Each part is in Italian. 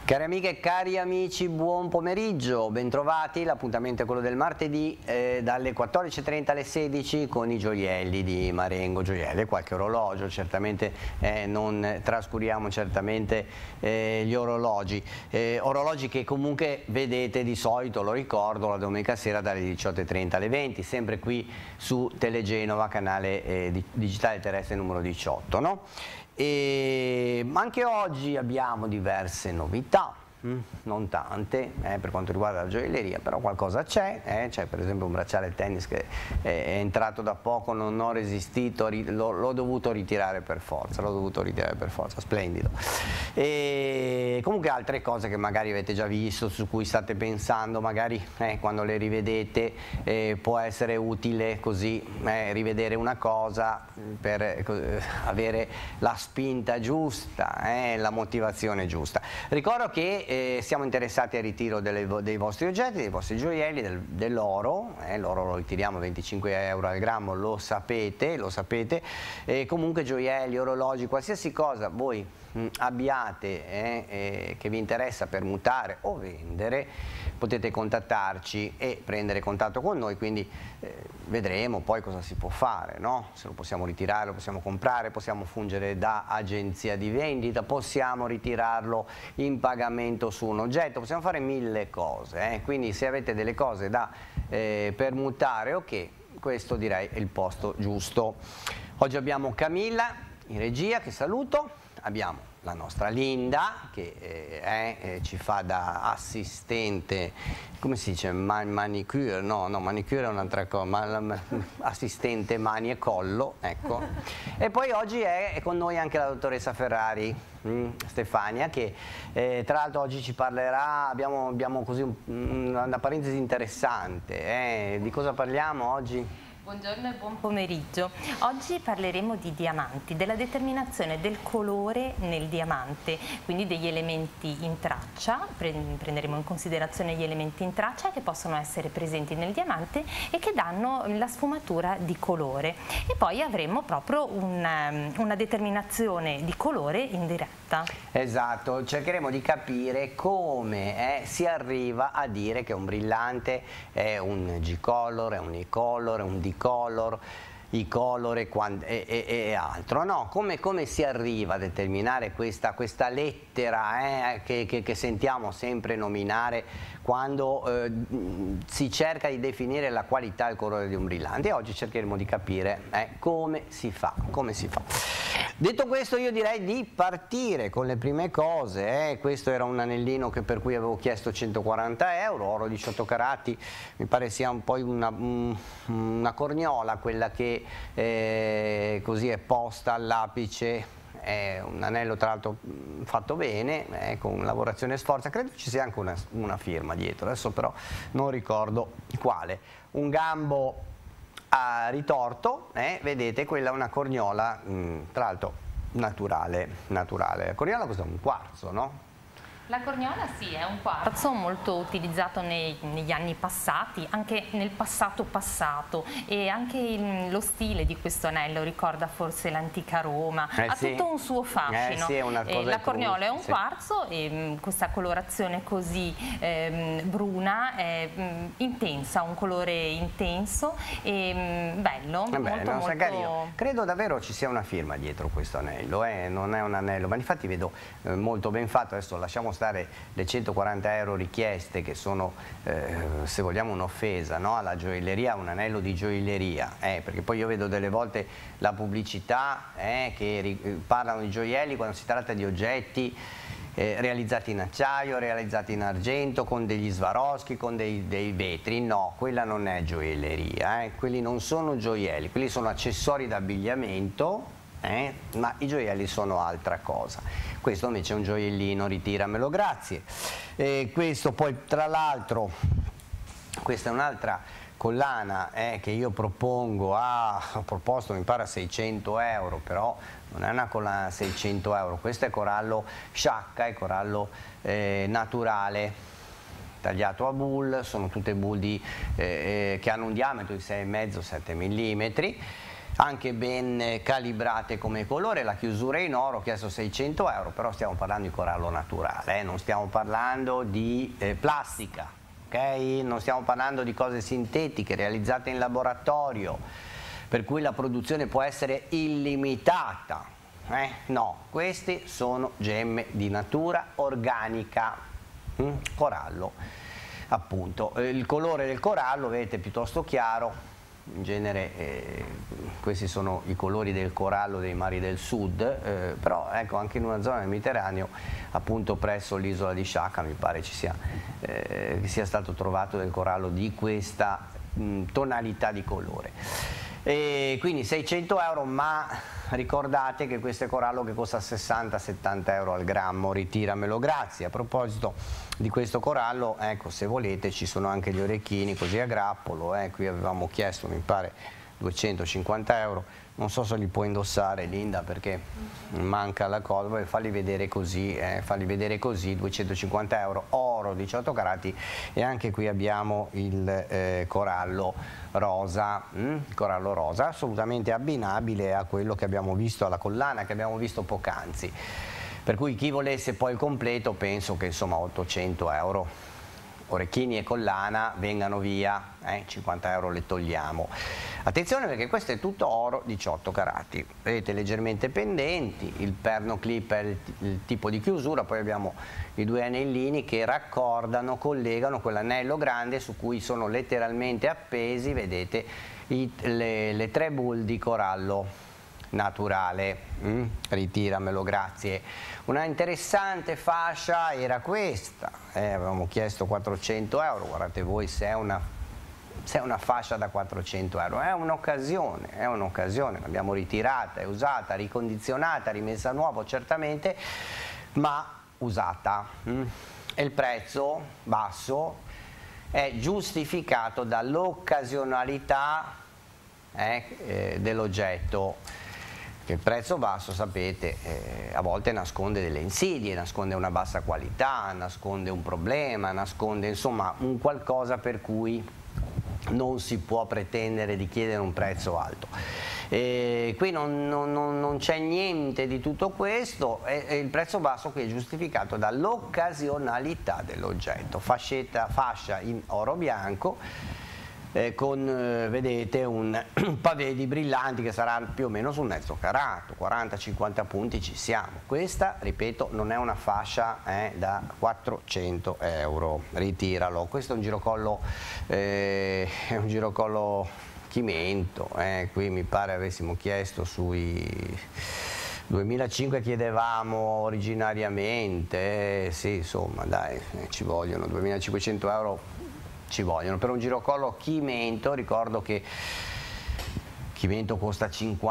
Cari amiche e cari amici, buon pomeriggio, bentrovati. L'appuntamento è quello del martedì dalle 14:30 alle 16 con i gioielli di Marengo. Gioielli e qualche orologio, certamente non trascuriamo certamente gli orologi. Orologi che comunque vedete di solito, lo ricordo, la domenica sera dalle 18:30 alle 20, sempre qui su Telegenova, canale digitale terrestre numero 18, no? Ma anche oggi abbiamo diverse novità, non tante per quanto riguarda la gioielleria, però qualcosa c'è, c'è per esempio un bracciale tennis che è entrato da poco, non ho resistito, l'ho dovuto ritirare per forza, splendido. E comunque altre cose che magari avete già visto, su cui state pensando, magari quando le rivedete può essere utile così rivedere una cosa per avere la spinta giusta, la motivazione giusta. Ricordo che siamo interessati al ritiro dei vostri oggetti, dei vostri gioielli, dell'oro, l'oro lo ritiriamo a 25 euro al grammo, lo sapete, comunque gioielli, orologi, qualsiasi cosa voi abbiate che vi interessa per mutare o vendere, potete contattarci e prendere contatto con noi, quindi vedremo poi cosa si può fare, no? Se lo possiamo ritirare, lo possiamo comprare, possiamo fungere da agenzia di vendita, possiamo ritirarlo in pagamento su un oggetto, possiamo fare mille cose, quindi se avete delle cose da permutare, ok, questo direi è il posto giusto. Oggi abbiamo Camilla in regia, che saluto, abbiamo la nostra Linda che ci fa da assistente, come si dice, manicure, no, manicure è un'altra cosa, assistente mani e collo, ecco. E poi oggi è con noi anche la dottoressa Ferrari, Stefania, che tra l'altro oggi ci parlerà, abbiamo così una parentesi interessante, di cosa parliamo oggi? Buongiorno e buon pomeriggio. Oggi parleremo di diamanti, della determinazione del colore nel diamante, quindi degli elementi in traccia, prenderemo in considerazione gli elementi in traccia che possono essere presenti nel diamante e che danno la sfumatura di colore. E poi avremo proprio una determinazione di colore in diretta. Esatto, cercheremo di capire come si arriva a dire che un brillante è un G-color, è un E-color, è un D-color, E-color e altro, no? Come si arriva a determinare questa lettera che sentiamo sempre nominare quando si cerca di definire la qualità e il colore di un brillante. E oggi cercheremo di capire come si fa. Detto questo, io direi di partire con le prime cose. Questo era un anellino per cui avevo chiesto 140 euro, oro 18 carati, mi pare sia poi una corniola quella che così è posta all'apice. È un anello tra l'altro fatto bene, con lavorazione sforza, credo ci sia anche una firma dietro, adesso però non ricordo quale. Un gambo a ritorto, vedete, quella è una corniola, tra l'altro naturale. La corniola costa un quarzo, no? La corniola sì, è un quarzo molto utilizzato negli anni passati, anche nel passato e anche lo stile di questo anello ricorda forse l'antica Roma, ha tutto un suo fascino. Sì, è una cosa la corniola è un quarzo e questa colorazione così bruna è intensa, un colore intenso e bello, molto carino. Credo davvero ci sia una firma dietro questo anello, non è un anello, ma infatti vedo molto ben fatto. Adesso lasciamo stare le 140 euro richieste, che sono se vogliamo un'offesa, no? Alla gioielleria, un anello di gioielleria, perché poi io vedo delle volte la pubblicità che parlano di gioielli quando si tratta di oggetti realizzati in acciaio, realizzati in argento, con degli Swarovski, con dei vetri. No, quella non è gioielleria, quelli non sono gioielli, quelli sono accessori d'abbigliamento, ma i gioielli sono altra cosa. Questo invece è un gioiellino, ritiramelo, grazie. Questo poi, tra l'altro, questa è un'altra collana che io propongo ho proposto mi pare a 600 euro, però non è una collana a 600 euro, questo è corallo sciacca, è corallo naturale, tagliato a bull, sono tutte bull che hanno un diametro di 6,5-7 mm. anche ben calibrate come colore. La chiusura in oro, ho chiesto 600 euro, però stiamo parlando di corallo naturale, non stiamo parlando di plastica, ok? Non stiamo parlando di cose sintetiche realizzate in laboratorio, per cui la produzione può essere illimitata. No, queste sono gemme di natura organica, corallo appunto. Il colore del corallo, vedete, è piuttosto chiaro. In genere questi sono i colori del corallo dei mari del sud, però ecco, anche in una zona del Mediterraneo, appunto presso l'isola di Sciacca, mi pare che sia stato trovato del corallo di questa tonalità di colore. E quindi 600 euro, ma ricordate che questo è corallo che costa 60-70 euro al grammo, ritiramelo grazie. A proposito di questo corallo, ecco, se volete ci sono anche gli orecchini così a grappolo, qui avevamo chiesto, mi pare, 250 euro, non so se li può indossare Linda perché manca la cosa, falli vedere così, 250 euro, oro 18 carati, e anche qui abbiamo il corallo rosa, assolutamente abbinabile a quello che abbiamo visto, alla collana che abbiamo visto poc'anzi, per cui chi volesse poi il completo penso che insomma 800 euro. Orecchini e collana vengano via, 50 euro le togliamo. Attenzione perché questo è tutto oro 18 carati, vedete, leggermente pendenti, il perno clip è il tipo di chiusura, poi abbiamo i due anellini che raccordano, collegano quell'anello grande su cui sono letteralmente appesi, vedete, le tre bull di corallo naturale. Ritiramelo grazie. Una interessante fascia era questa, avevamo chiesto 400 euro, guardate voi se è una fascia da 400 euro, è un'occasione, l'abbiamo ritirata, è usata, ricondizionata, rimessa a nuovo certamente, ma usata, e il prezzo basso è giustificato dall'occasionalità dell'oggetto. Il prezzo basso, sapete, a volte nasconde delle insidie, nasconde una bassa qualità, nasconde un problema, nasconde insomma un qualcosa per cui non si può pretendere di chiedere un prezzo alto. Qui non c'è niente di tutto questo, e il prezzo basso qui è giustificato dall'occasionalità dell'oggetto. Fascia in oro bianco, con vedete un pavé di brillanti che sarà più o meno sul mezzo carato, 40-50 punti ci siamo. Questa, ripeto, non è una fascia da 400 euro, ritiralo. Questo è un girocollo Chimento, qui mi pare avessimo chiesto sui 2005, chiedevamo originariamente, sì, insomma dai, ci vogliono 2500 euro. Ci vogliono per un girocollo Chimento. Ricordo che Chimento costa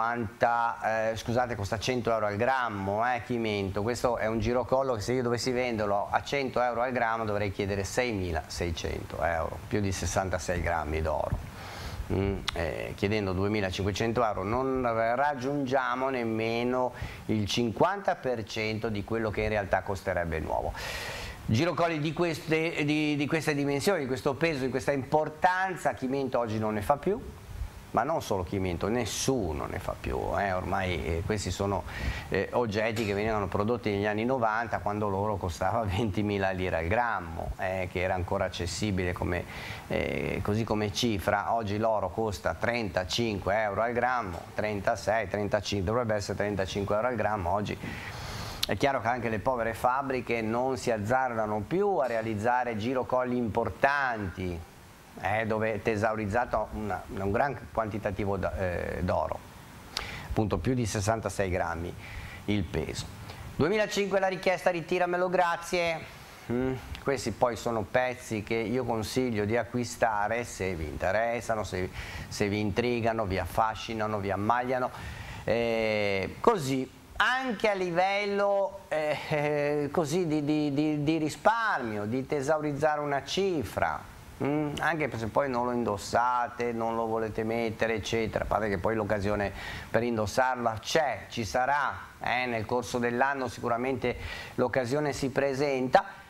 costa 100 euro al grammo, Chimento. Questo è un girocollo che se io dovessi venderlo a 100 euro al grammo dovrei chiedere 6.600 euro, più di 66 grammi d'oro. Chiedendo 2.500 euro non raggiungiamo nemmeno il 50% di quello che in realtà costerebbe nuovo. Girocolli di queste dimensioni, di questo peso, di questa importanza, Chimento oggi non ne fa più, ma non solo Chimento, nessuno ne fa più. Ormai questi sono oggetti che venivano prodotti negli anni 90, quando l'oro costava 20.000 lire al grammo, che era ancora accessibile così come cifra. Oggi l'oro costa 35 euro al grammo, 36, 35, dovrebbe essere 35 euro al grammo oggi. È chiaro che anche le povere fabbriche non si azzardano più a realizzare girocolli importanti, dove è tesaurizzato un gran quantitativo d'oro, appunto più di 66 grammi il peso. 2005 la richiesta, ritiramelo grazie. Questi poi sono pezzi che io consiglio di acquistare se vi interessano, se vi intrigano, vi affascinano, vi ammagliano, così anche a livello così di risparmio, di tesaurizzare una cifra, anche se poi non lo indossate, non lo volete mettere eccetera, a parte che poi l'occasione per indossarla ci sarà, nel corso dell'anno sicuramente l'occasione si presenta,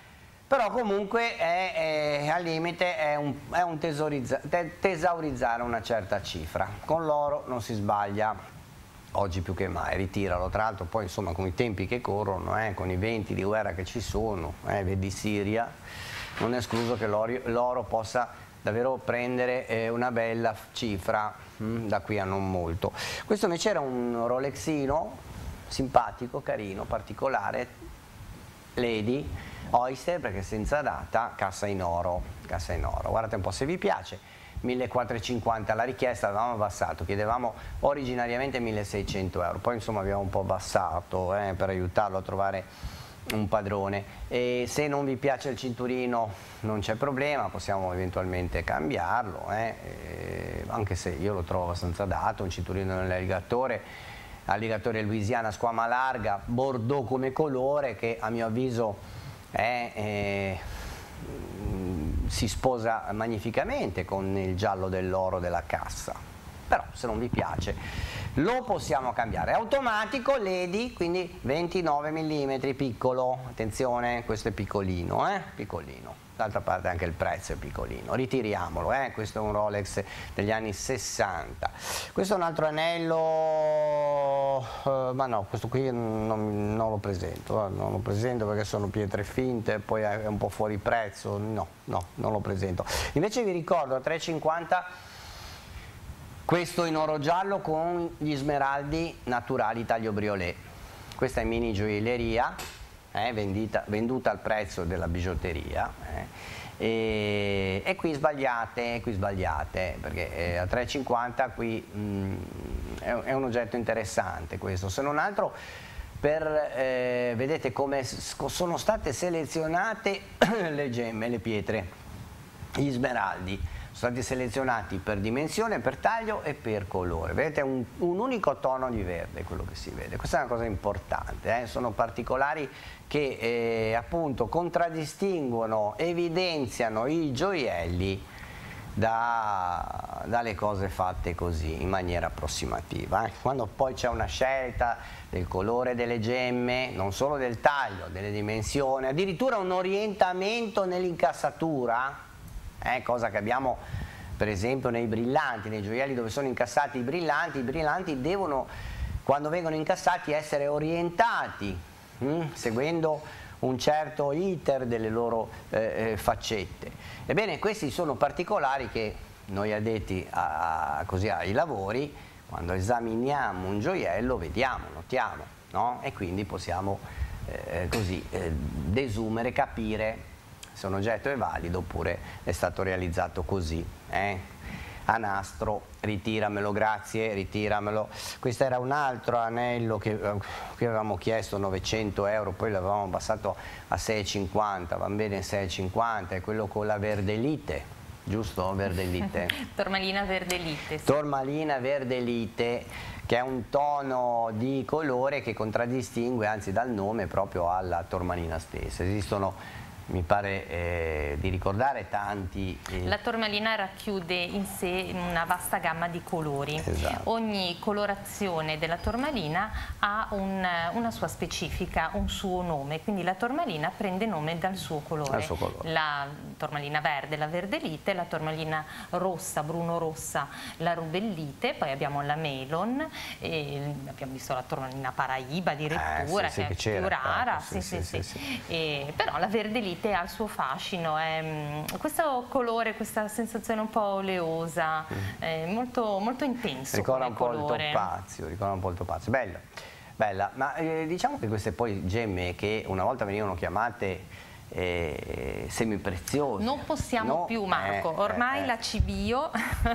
però comunque al limite è un tesaurizzare una certa cifra. Con l'oro non si sbaglia, oggi più che mai, ritiralo. Tra l'altro poi insomma con i tempi che corrono, con i venti di guerra che ci sono, vedi Siria, non è escluso che l'oro possa davvero prendere una bella cifra da qui a non molto. Questo invece era un Rolexino simpatico, carino, particolare, Lady Oyster, perché senza data, cassa in oro, guardate un po' se vi piace. 1450 la richiesta, avevamo abbassato, chiedevamo originariamente 1600 euro, poi insomma abbiamo un po' abbassato per aiutarlo a trovare un padrone. E se non vi piace il cinturino non c'è problema, possiamo eventualmente cambiarlo, anche se io lo trovo abbastanza dato, un cinturino nell'alligatore, alligatore Louisiana squama larga, bordeaux come colore, che a mio avviso si sposa magnificamente con il giallo dell'oro della cassa. Però se non vi piace lo possiamo cambiare. È automatico, Lady, quindi 29 mm, piccolo, attenzione, questo è piccolino, piccolino. D'altra parte anche il prezzo è piccolino, ritiriamolo, questo è un Rolex degli anni 60. Questo è un altro anello, ma no, questo qui non lo presento, non lo presento perché sono pietre finte, poi è un po' fuori prezzo, no, non lo presento. Invece vi ricordo a 3,50 questo in oro giallo con gli smeraldi naturali taglio briolet. Questa è mini gioielleria, venduta al prezzo della bigiotteria, e qui sbagliate, perché a 3,50 qui è un oggetto interessante questo, se non altro vedete come sono state selezionate le gemme, le pietre, gli smeraldi. Sono stati selezionati per dimensione, per taglio e per colore. Vedete un unico tono di verde, quello che si vede. Questa è una cosa importante, sono particolari che appunto contraddistinguono, evidenziano i gioielli dalle cose fatte così, in maniera approssimativa. Quando poi c'è una scelta del colore delle gemme, non solo del taglio, delle dimensioni, addirittura un orientamento nell'incassatura, cosa che abbiamo per esempio nei brillanti, nei gioielli dove sono incassati i brillanti devono, quando vengono incassati, essere orientati seguendo un certo iter delle loro faccette. Ebbene, questi sono particolari che noi addetti ai lavori, quando esaminiamo un gioiello, vediamo, notiamo, no? E quindi possiamo desumere, capire se un oggetto è valido oppure è stato realizzato così. A nastro, ritiramelo, grazie, ritiramelo. Questo era un altro anello che qui avevamo chiesto 900 euro, poi l'avevamo abbassato a 6,50, va bene 6,50, è quello con la verdelite, giusto? Verdelite. Tormalina verdelite. Sì. Tormalina verdelite, che è un tono di colore che contraddistingue, anzi dal nome, proprio alla tormalina stessa. Esistono, mi pare di ricordare, tanti. La tormalina racchiude in sé una vasta gamma di colori. Esatto. Ogni colorazione della tormalina ha una sua specifica, un suo nome, quindi la tormalina prende nome dal suo colore. La tormalina verde, la verdelite, la tormalina rossa, bruno-rossa, la rubellite, poi abbiamo la melon, abbiamo visto la tormalina paraiba addirittura, sì, che è più rara, però la verdelite ha il suo fascino, questo colore, questa sensazione un po' oleosa, molto, molto intenso. Ricorda un po' il topazio, bella, ma diciamo che queste poi gemme che una volta venivano chiamate semipreziose. Non possiamo più, Marco, ormai la CBIO,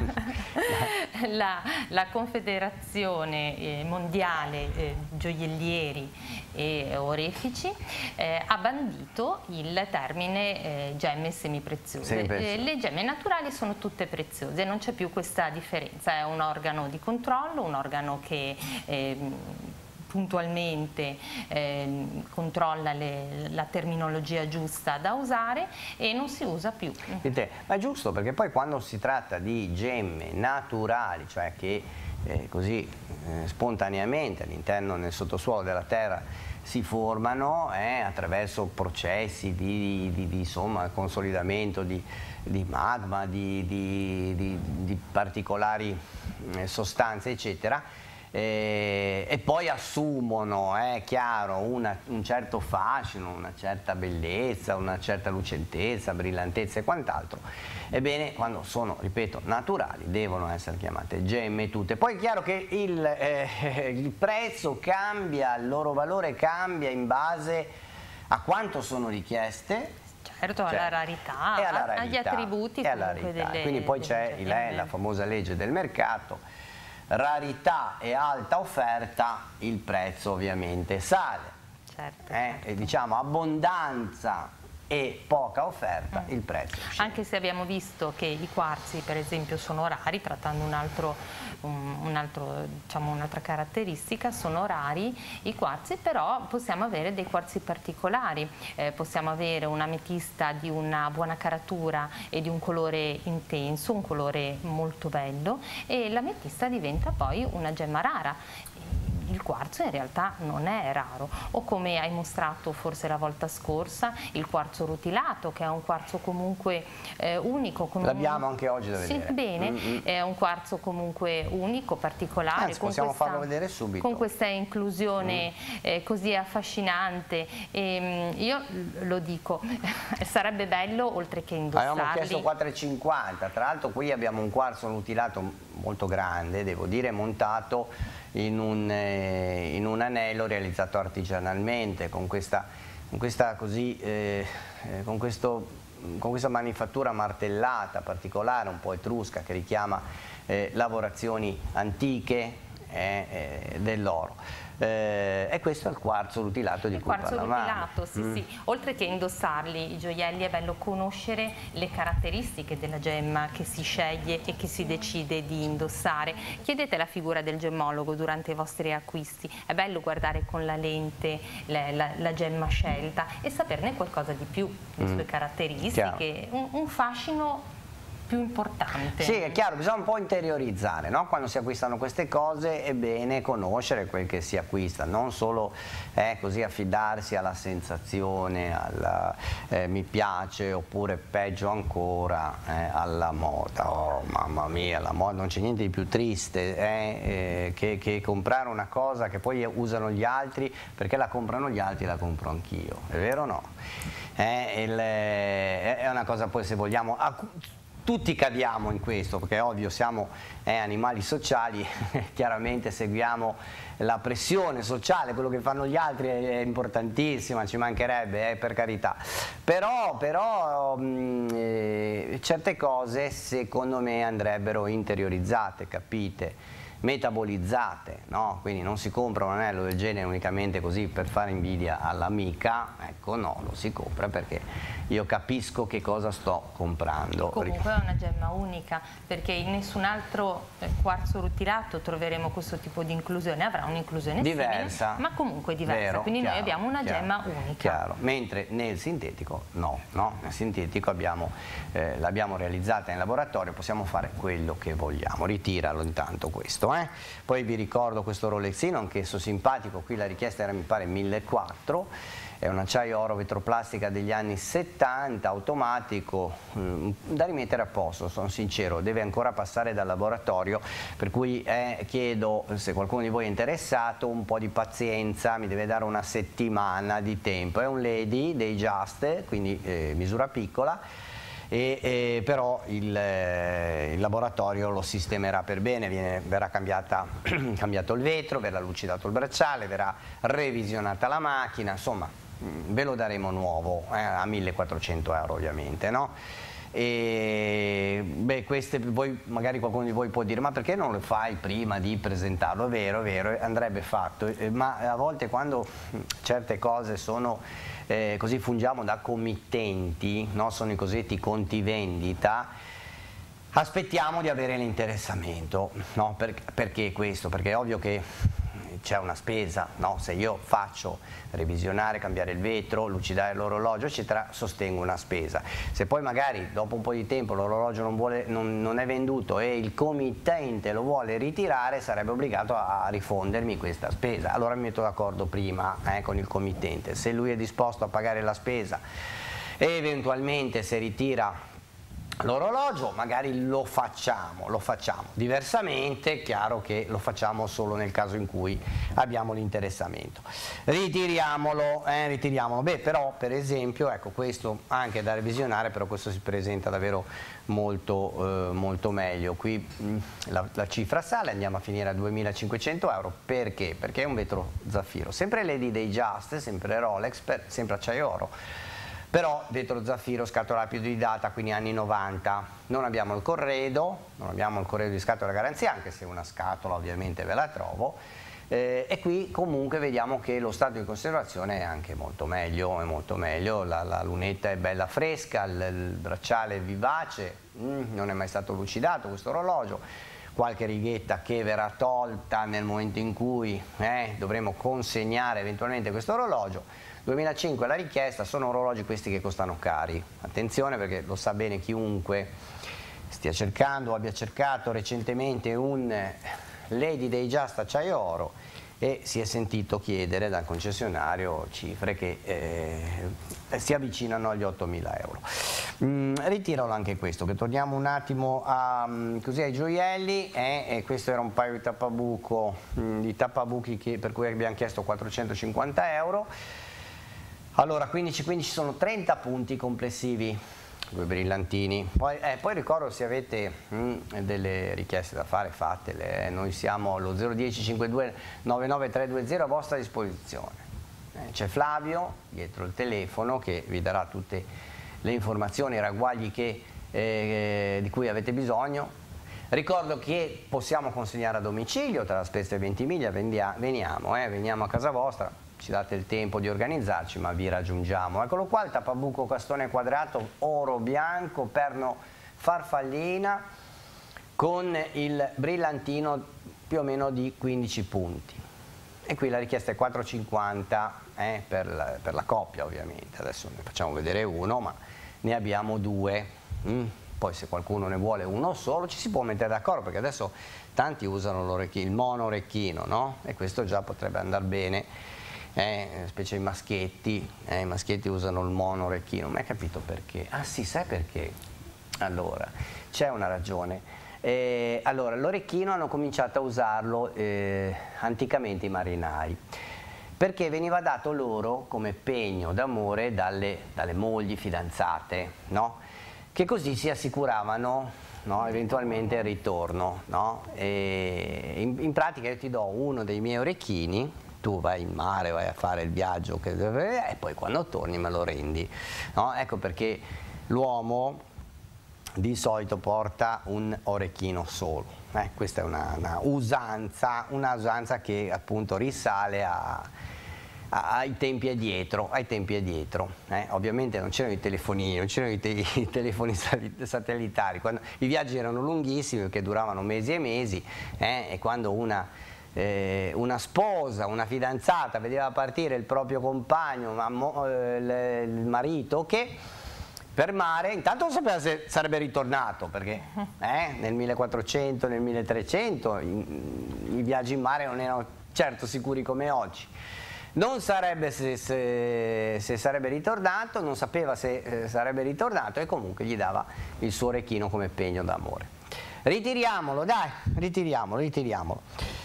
la Confederazione Mondiale Gioiellieri e Orefici, ha bandito il termine gemme semipreziose. Le gemme naturali sono tutte preziose, non c'è più questa differenza, è un organo di controllo, un organo che puntualmente controlla la terminologia giusta da usare e non si usa più. Ma è giusto, perché poi quando si tratta di gemme naturali, cioè che così spontaneamente all'interno, nel sottosuolo della terra, si formano attraverso processi di insomma, consolidamento di magma, di particolari sostanze, eccetera. E poi assumono, è chiaro, un certo fascino, una certa bellezza, una certa lucentezza, brillantezza e quant'altro. Ebbene, quando sono, ripeto, naturali, devono essere chiamate gemme tutte. Poi è chiaro che il prezzo cambia, il loro valore cambia in base a quanto sono richieste. Certo, alla rarità, agli attributi comunque quindi poi c'è la famosa legge del mercato. Rarità e alta offerta, il prezzo ovviamente sale. Certo, E diciamo abbondanza e poca offerta, il prezzo scende. Anche se abbiamo visto che i quarzi per esempio sono rari, trattando un'altra caratteristica, sono rari i quarzi, però possiamo avere dei quarzi particolari, possiamo avere un'ametista di una buona caratura e di un colore intenso, un colore molto bello, e l'ametista diventa poi una gemma rara. Il quarzo in realtà non è raro, o come hai mostrato forse la volta scorsa, il quarzo rutilato, che è un quarzo comunque unico. L'abbiamo anche oggi da vedere. Sì, bene, è un quarzo comunque unico, particolare. Anzi, possiamo farlo vedere subito. Con questa inclusione così affascinante. Io lo dico, sarebbe bello oltre che indossarli. Avevamo chiesto 4,50, tra l'altro qui abbiamo un quarzo rutilato molto grande, devo dire, montato in un anello realizzato artigianalmente con questa manifattura martellata particolare, un po' etrusca, che richiama lavorazioni antiche dell'oro. E questo è il quarzo rutilato di cui parlavamo. Il quarzo rutilato, sì. Oltre che indossarli, i gioielli, è bello conoscere le caratteristiche della gemma che si sceglie e che si decide di indossare. Chiedete la figura del gemmologo durante i vostri acquisti. È bello guardare con la lente la gemma scelta e saperne qualcosa di più, le sue caratteristiche, un fascino più importante. Sì, è chiaro, bisogna un po' interiorizzare, no? Quando si acquistano queste cose è bene conoscere quel che si acquista, non solo così affidarsi alla sensazione, mi piace, oppure peggio ancora alla moda. Oh mamma mia, la moda, non c'è niente di più triste che comprare una cosa che poi usano gli altri, perché la comprano gli altri, la compro anch'io, è vero o no? È una cosa, poi, se vogliamo, tutti cadiamo in questo, perché è ovvio, siamo animali sociali, chiaramente seguiamo la pressione sociale, quello che fanno gli altri è importantissima, ci mancherebbe, per carità, però certe cose secondo me andrebbero interiorizzate, capite, metabolizzate, no? Quindi non si compra un anello del genere unicamente così per fare invidia all'amica, ecco, no, lo si compra perché io capisco che cosa sto comprando. Comunque è una gemma unica, perché in nessun altro quarzo rutilato troveremo questo tipo di inclusione, avrà un'inclusione diversa, simile, ma comunque diversa, vero, quindi chiaro, noi abbiamo una gemma unica. Chiaro. Mentre nel sintetico no, nel sintetico l'abbiamo realizzata in laboratorio, possiamo fare quello che vogliamo. Ritiralo intanto questo. Poi vi ricordo questo Rolexino, anch'esso simpatico, qui la richiesta era mi pare 1.400, è un acciaio oro vetroplastica degli anni 70, automatico, da rimettere a posto, sono sincero, deve ancora passare dal laboratorio, per cui chiedo, se qualcuno di voi è interessato, un po' di pazienza, mi deve dare una settimana di tempo. È un Lady dei Just, quindi misura piccola, però il laboratorio lo sistemerà per bene, verrà cambiato il vetro, verrà lucidato il bracciale, verrà revisionata la macchina, insomma ve lo daremo nuovo a 1.400 euro ovviamente, no? Queste, magari qualcuno di voi può dire: ma perché non lo fai prima di presentarlo? È vero, andrebbe fatto, ma a volte quando certe cose sono così, fungiamo da committenti, no? Sono i cosiddetti conti vendita, aspettiamo di avere l'interessamento, no? Perché questo? Perché è ovvio che c'è una spesa, no? Se io faccio revisionare, cambiare il vetro, lucidare l'orologio eccetera, sostengo una spesa. Se poi magari dopo un po' di tempo l'orologio non è venduto e il committente lo vuole ritirare, sarebbe obbligato a rifondermi questa spesa. Allora mi metto d'accordo prima con il committente, se lui è disposto a pagare la spesa e eventualmente se ritira l'orologio magari lo facciamo, diversamente è chiaro che lo facciamo solo nel caso in cui abbiamo l'interessamento. Ritiriamolo. Beh, però per esempio, ecco, questo anche da revisionare, però questo si presenta davvero molto meglio. Qui la cifra sale, andiamo a finire a 2.500 euro, perché? Perché è un vetro zaffiro, sempre Lady Datejust, sempre Rolex, sempre acciaio oro. Però vetro zaffiro, scatola più di data, quindi anni 90, non abbiamo il corredo di scatola garanzia, anche se una scatola ovviamente ve la trovo, e qui comunque vediamo che lo stato di conservazione è anche molto meglio, la lunetta è bella fresca, il bracciale è vivace, non è mai stato lucidato questo orologio, qualche righetta che verrà tolta nel momento in cui dovremo consegnare eventualmente questo orologio. 2005 la richiesta, sono orologi questi che costano cari, attenzione perché lo sa bene chiunque stia cercando o abbia cercato recentemente un Lady Datejust acciaio oro e si è sentito chiedere dal concessionario cifre che si avvicinano agli 8.000 euro. Ritiralo anche questo, che torniamo un attimo così ai gioielli, e questo era un paio di tappabuchi per cui abbiamo chiesto 450 euro. Allora, quindi ci sono 30 punti complessivi, due brillantini. Poi ricordo, se avete delle richieste da fare, fatele. Noi siamo allo 010 52 99320 a vostra disposizione. C'è Flavio dietro il telefono che vi darà tutte le informazioni, i ragguagli di cui avete bisogno. Ricordo che possiamo consegnare a domicilio, tra la Spezia e Ventimiglia, veniamo a casa vostra. Ci date il tempo di organizzarci, ma vi raggiungiamo. Eccolo qua, il tappabuco castone quadrato oro bianco, perno farfallina, con il brillantino più o meno di 15 punti. E qui la richiesta è 450 per la coppia, ovviamente. Adesso ne facciamo vedere uno, ma ne abbiamo due. Poi se qualcuno ne vuole uno solo ci si può mettere d'accordo, perché adesso tanti usano il mono orecchino, no? E questo già potrebbe andare bene. Specie i maschietti usano il mono orecchino, ma hai capito perché? Ah sì, sai perché? Allora, c'è una ragione. Allora, l'orecchino hanno cominciato a usarlo anticamente i marinai, perché veniva dato loro come pegno d'amore dalle mogli fidanzate, no? Che così si assicuravano, no? Eventualmente il ritorno, no? In pratica io ti do uno dei miei orecchini, tu vai in mare, vai a fare il viaggio e poi quando torni me lo rendi, no? Ecco perché l'uomo di solito porta un orecchino solo. Questa è una usanza che appunto risale ai tempi addietro. Ovviamente non c'erano i telefonini, non c'erano i telefoni satellitari, quando i viaggi erano lunghissimi, che duravano mesi e mesi, e quando una sposa, una fidanzata vedeva partire il proprio compagno, il marito, che per mare intanto non sapeva se sarebbe ritornato, perché nel 1400, nel 1300 i viaggi in mare non erano certo sicuri come oggi. Non sarebbe se sarebbe ritornato, non sapeva se sarebbe ritornato, e comunque gli dava il suo orecchino come pegno d'amore. Ritiriamolo, dai, ritiriamolo.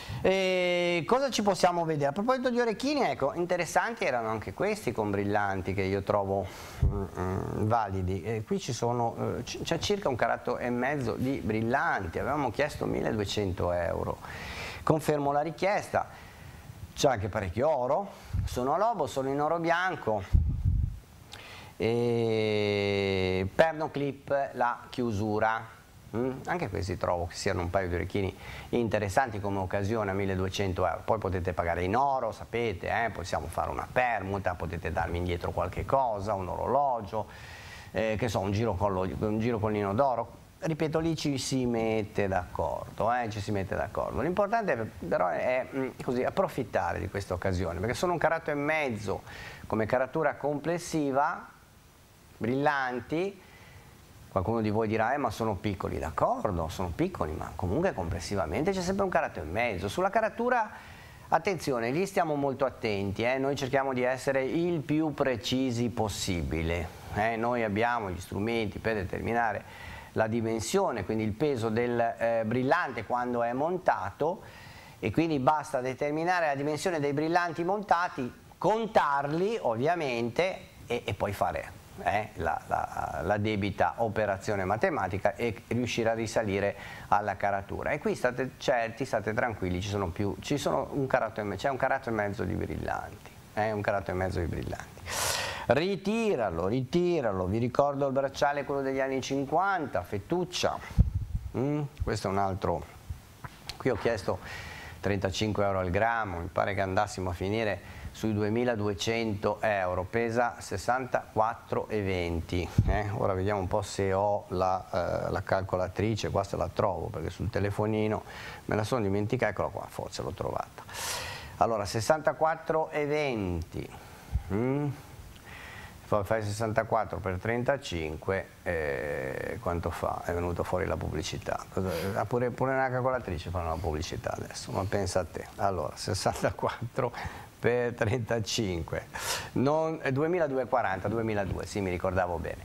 Cosa ci possiamo vedere? A proposito di orecchini, ecco, interessanti erano anche questi con brillanti, che io trovo validi. Qui c'è circa 1,5 carat di brillanti, avevamo chiesto 1.200 euro. Confermo la richiesta. C'è anche parecchio oro, sono a lobo, sono in oro bianco. Perno clip, la chiusura. Anche questi trovo che siano un paio di orecchini interessanti come occasione a 1.200 euro. Poi potete pagare in oro, sapete, possiamo fare una permuta, potete darmi indietro qualche cosa, un orologio, che so, un girocollino d'oro, ripeto, lì ci si mette d'accordo, ci si mette d'accordo. L'importante però è così, approfittare di questa occasione, perché sono 1,5 carat come caratura complessiva, brillanti. Qualcuno di voi dirà, ma sono piccoli, d'accordo, sono piccoli, ma comunque complessivamente c'è sempre 1,5 carat. Sulla caratura, attenzione, lì stiamo molto attenti, noi cerchiamo di essere il più precisi possibile. Noi abbiamo gli strumenti per determinare la dimensione, quindi il peso del brillante quando è montato, e quindi basta determinare la dimensione dei brillanti montati, contarli ovviamente e poi fare la debita operazione matematica e riuscire a risalire alla caratura. E qui state certi, state tranquilli, c'è 1,5 carat di brillanti, 1,5 carat di brillanti. Ritiralo, vi ricordo il bracciale, quello degli anni 50, fettuccia, questo è un altro, qui ho chiesto 35 euro al grammo, mi pare che andassimo a finire sui 2.200 euro, pesa 64,20, ora vediamo un po' se ho la calcolatrice, qua se la trovo perché sul telefonino me la sono dimenticata, eccola qua, forse l'ho trovata. Allora 64,20, fai 64 per 35, quanto fa? È venuto fuori la pubblicità. Pure una calcolatrice fa una pubblicità adesso, ma pensa a te. Allora, 64 per 35, 2240, 2002, sì, mi ricordavo bene.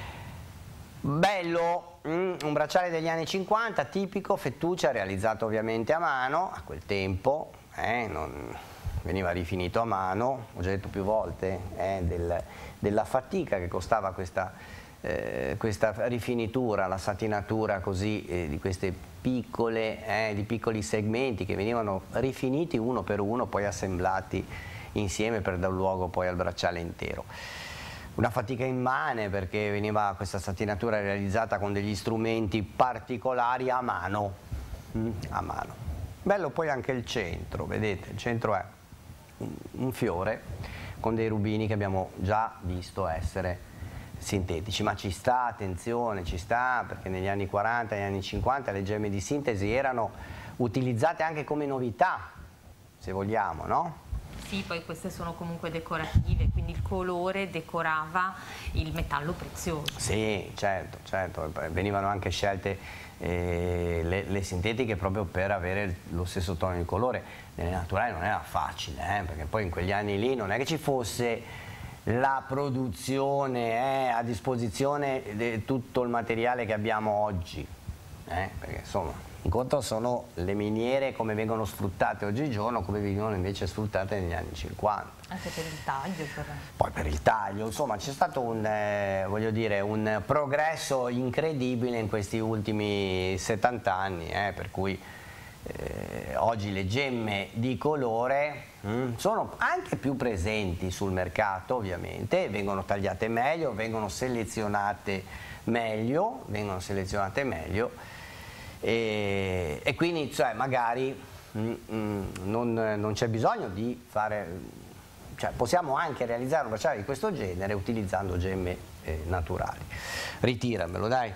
Bello, un bracciale degli anni 50, tipico, fettuccia, realizzato ovviamente a mano, a quel tempo, veniva rifinito a mano, ho già detto più volte, della fatica che costava questa rifinitura, la satinatura così, di queste di piccoli segmenti che venivano rifiniti uno per uno, poi assemblati insieme per dar luogo poi al bracciale intero. Una fatica immane perché veniva questa satinatura realizzata con degli strumenti particolari a mano, Bello poi anche il centro, vedete, il centro è un fiore con dei rubini che abbiamo già visto essere sintetici, ma ci sta, attenzione, ci sta, perché negli anni 40 e negli anni 50 le gemme di sintesi erano utilizzate anche come novità, se vogliamo, no? Sì, poi queste sono comunque decorative, quindi il colore decorava il metallo prezioso. Sì, certo, venivano anche scelte le sintetiche proprio per avere lo stesso tono di colore. Nelle naturali non era facile, perché poi in quegli anni lì non è che ci fosse la produzione a disposizione di tutto il materiale che abbiamo oggi, perché insomma un conto sono le miniere come vengono sfruttate oggigiorno, come vengono invece sfruttate negli anni 50. Anche per il taglio. Poi per il taglio, insomma c'è stato voglio dire, un progresso incredibile in questi ultimi 70 anni, per cui oggi le gemme di colore sono anche più presenti sul mercato, ovviamente, vengono tagliate meglio, vengono selezionate meglio, e quindi magari non c'è bisogno di fare, possiamo anche realizzare un bracciale di questo genere utilizzando gemme naturali. Ritiramelo, dai.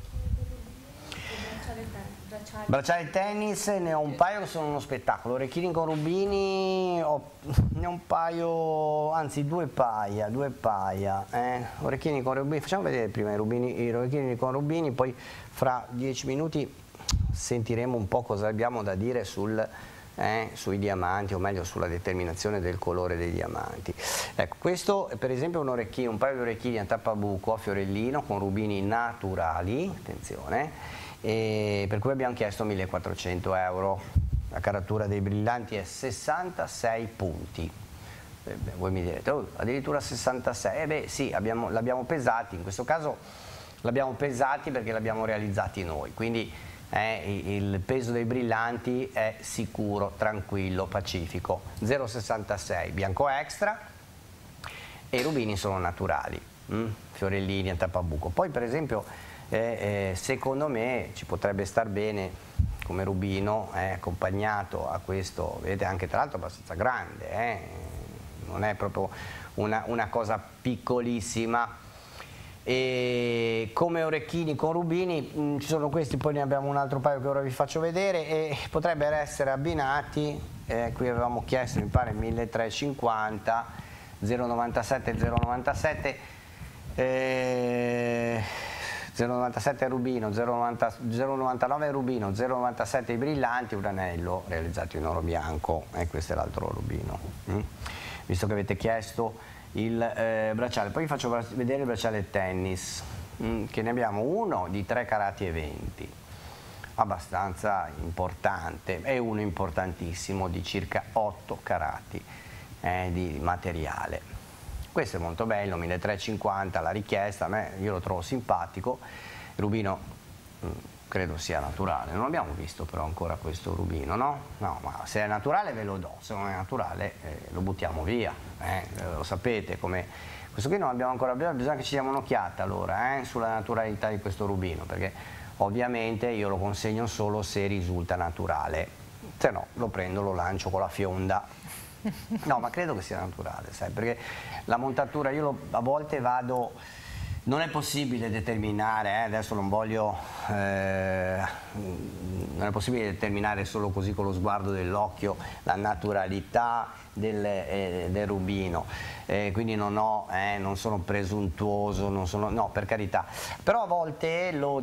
Bracciale tennis ne ho un paio che sono uno spettacolo, orecchini con rubini ne ho un paio, anzi due paia, orecchini con rubini, facciamo vedere prima i orecchini con rubini, poi fra 10 minuti sentiremo un po' cosa abbiamo da dire sui diamanti, o meglio sulla determinazione del colore dei diamanti. Ecco, questo per esempio è un paio di orecchini a tappabuco a fiorellino con rubini naturali, attenzione, per cui abbiamo chiesto 1.400 euro. La caratura dei brillanti è 66 punti. Voi mi direte, addirittura 66? Sì, l'abbiamo pesati, in questo caso l'abbiamo pesati perché l'abbiamo realizzati noi, quindi il peso dei brillanti è sicuro, tranquillo, pacifico. 0,66 bianco extra e i rubini sono naturali, fiorellini a tappabuco. Poi per esempio secondo me ci potrebbe star bene come rubino accompagnato a questo, vedete, anche tra l'altro abbastanza grande, non è proprio una cosa piccolissima, e come orecchini con rubini ci sono questi, poi ne abbiamo un altro paio che ora vi faccio vedere, e potrebbero essere abbinati, qui avevamo chiesto mi pare 1350, 097 097, 097 rubino, 099 rubino, 097 i brillanti, un anello realizzato in oro bianco, e questo è l'altro rubino. Visto che avete chiesto il bracciale, poi vi faccio vedere il bracciale tennis, che ne abbiamo uno di 3 carati e 20, abbastanza importante, e uno importantissimo di circa 8 carati di materiale. Questo è molto bello, 1350, la richiesta, io lo trovo simpatico, il rubino credo sia naturale, non abbiamo visto però ancora questo rubino, no? No, ma se è naturale ve lo do, se non è naturale lo buttiamo via, lo sapete come... Questo qui non abbiamo ancora, bisogna che ci diamo un'occhiata allora sulla naturalità di questo rubino, perché ovviamente io lo consegno solo se risulta naturale, se no lo prendo, lo lancio con la fionda. No, ma credo che sia naturale, sai, perché la montatura, a volte vado... Non è possibile determinare, adesso non voglio, non è possibile determinare solo così con lo sguardo dell'occhio la naturalità del rubino, quindi non sono presuntuoso, no, per carità, però a volte lo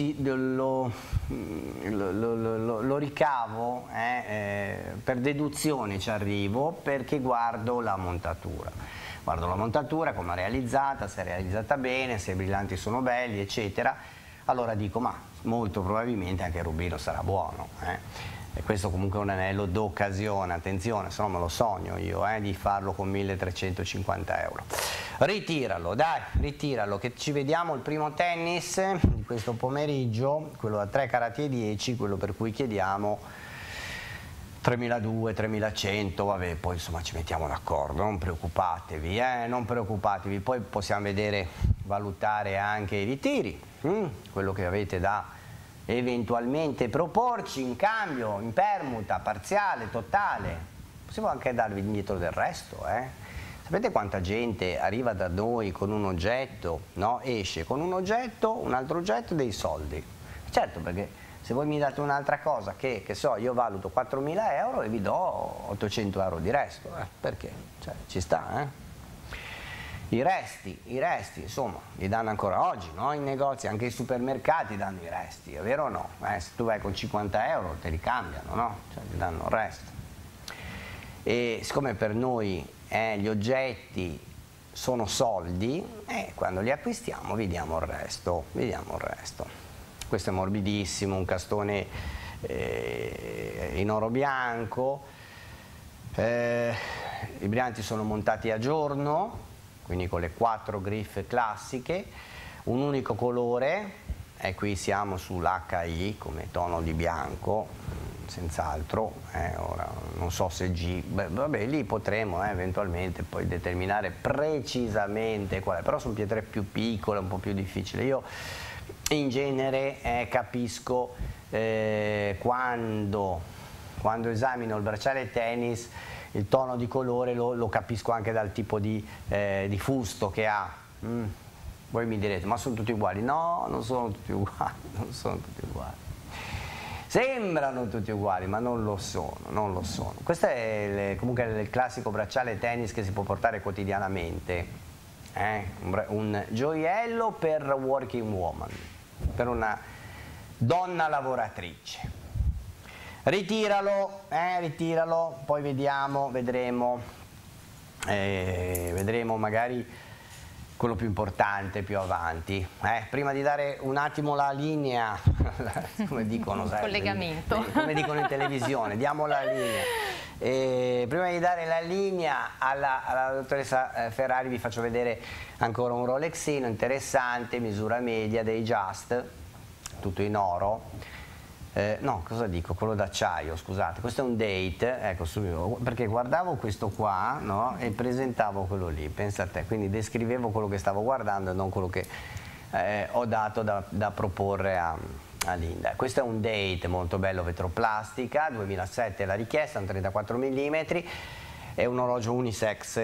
ricavo, per deduzione ci arrivo, perché guardo la montatura. Guardo la montatura, come è realizzata, se è realizzata bene, se i brillanti sono belli, eccetera. Allora dico, ma molto probabilmente anche il rubino sarà buono. E questo comunque è un anello d'occasione, attenzione, se no me lo sogno io, di farlo con 1350 euro. Ritiralo, dai, ritiralo, che ci vediamo il primo tennis di questo pomeriggio, quello da 3 carati e 10, quello per cui chiediamo 3.200, 3.100, vabbè, poi insomma ci mettiamo d'accordo, non preoccupatevi, non preoccupatevi, poi possiamo vedere, valutare anche i ritiri, quello che avete da eventualmente proporci in cambio, in permuta, parziale, totale, possiamo anche darvi indietro del resto, Sapete quanta gente arriva da noi con un oggetto, no? Esce con un oggetto, un altro oggetto, dei soldi, certo, perché se voi mi date un'altra cosa che so, io valuto 4.000 euro e vi do 800 euro di resto, perché? Cioè, ci sta, I resti, insomma, li danno ancora oggi, no? In negozi, anche i supermercati danno i resti, è vero o no? Se tu vai con 50 euro te li cambiano, no? Cioè, ti danno il resto. E siccome per noi gli oggetti sono soldi, quando li acquistiamo vi diamo il resto, Questo è morbidissimo, un castone in oro bianco, i brillanti sono montati a giorno, quindi con le 4 griffe classiche, un unico colore, e qui siamo sull'HI come tono di bianco, senz'altro, ora non so se G, vabbè, lì potremo eventualmente poi determinare precisamente qual è, però sono pietre più piccole, un po' più difficile. Io in genere capisco quando esamino il bracciale tennis, il tono di colore lo capisco anche dal tipo di fusto che ha. Voi mi direte, ma sono tutti uguali? No, non sono tutti uguali, non sono tutti uguali. Sembrano tutti uguali, ma non lo sono, non lo sono. Questo è comunque il classico bracciale tennis che si può portare quotidianamente. Un gioiello per working woman, per una donna lavoratrice. Ritiralo, ritiralo, poi vedremo magari quello più importante più avanti. Prima di dare un attimo la linea, come dicono, collegamento, come dicono in televisione, diamo la linea. Prima di dare la linea alla dottoressa Ferrari vi faccio vedere ancora un Rolexino interessante, misura media dei Just, tutto in oro. No, cosa dico? Quello d'acciaio, scusate, questo è un date, ecco, perché guardavo questo qua, no? E presentavo quello lì, pensa a te, quindi descrivevo quello che stavo guardando e non quello che ho dato da proporre a Linda. Questo è un date molto bello, vetroplastica, 2007 è la richiesta, un 34 mm, è un orologio unisex,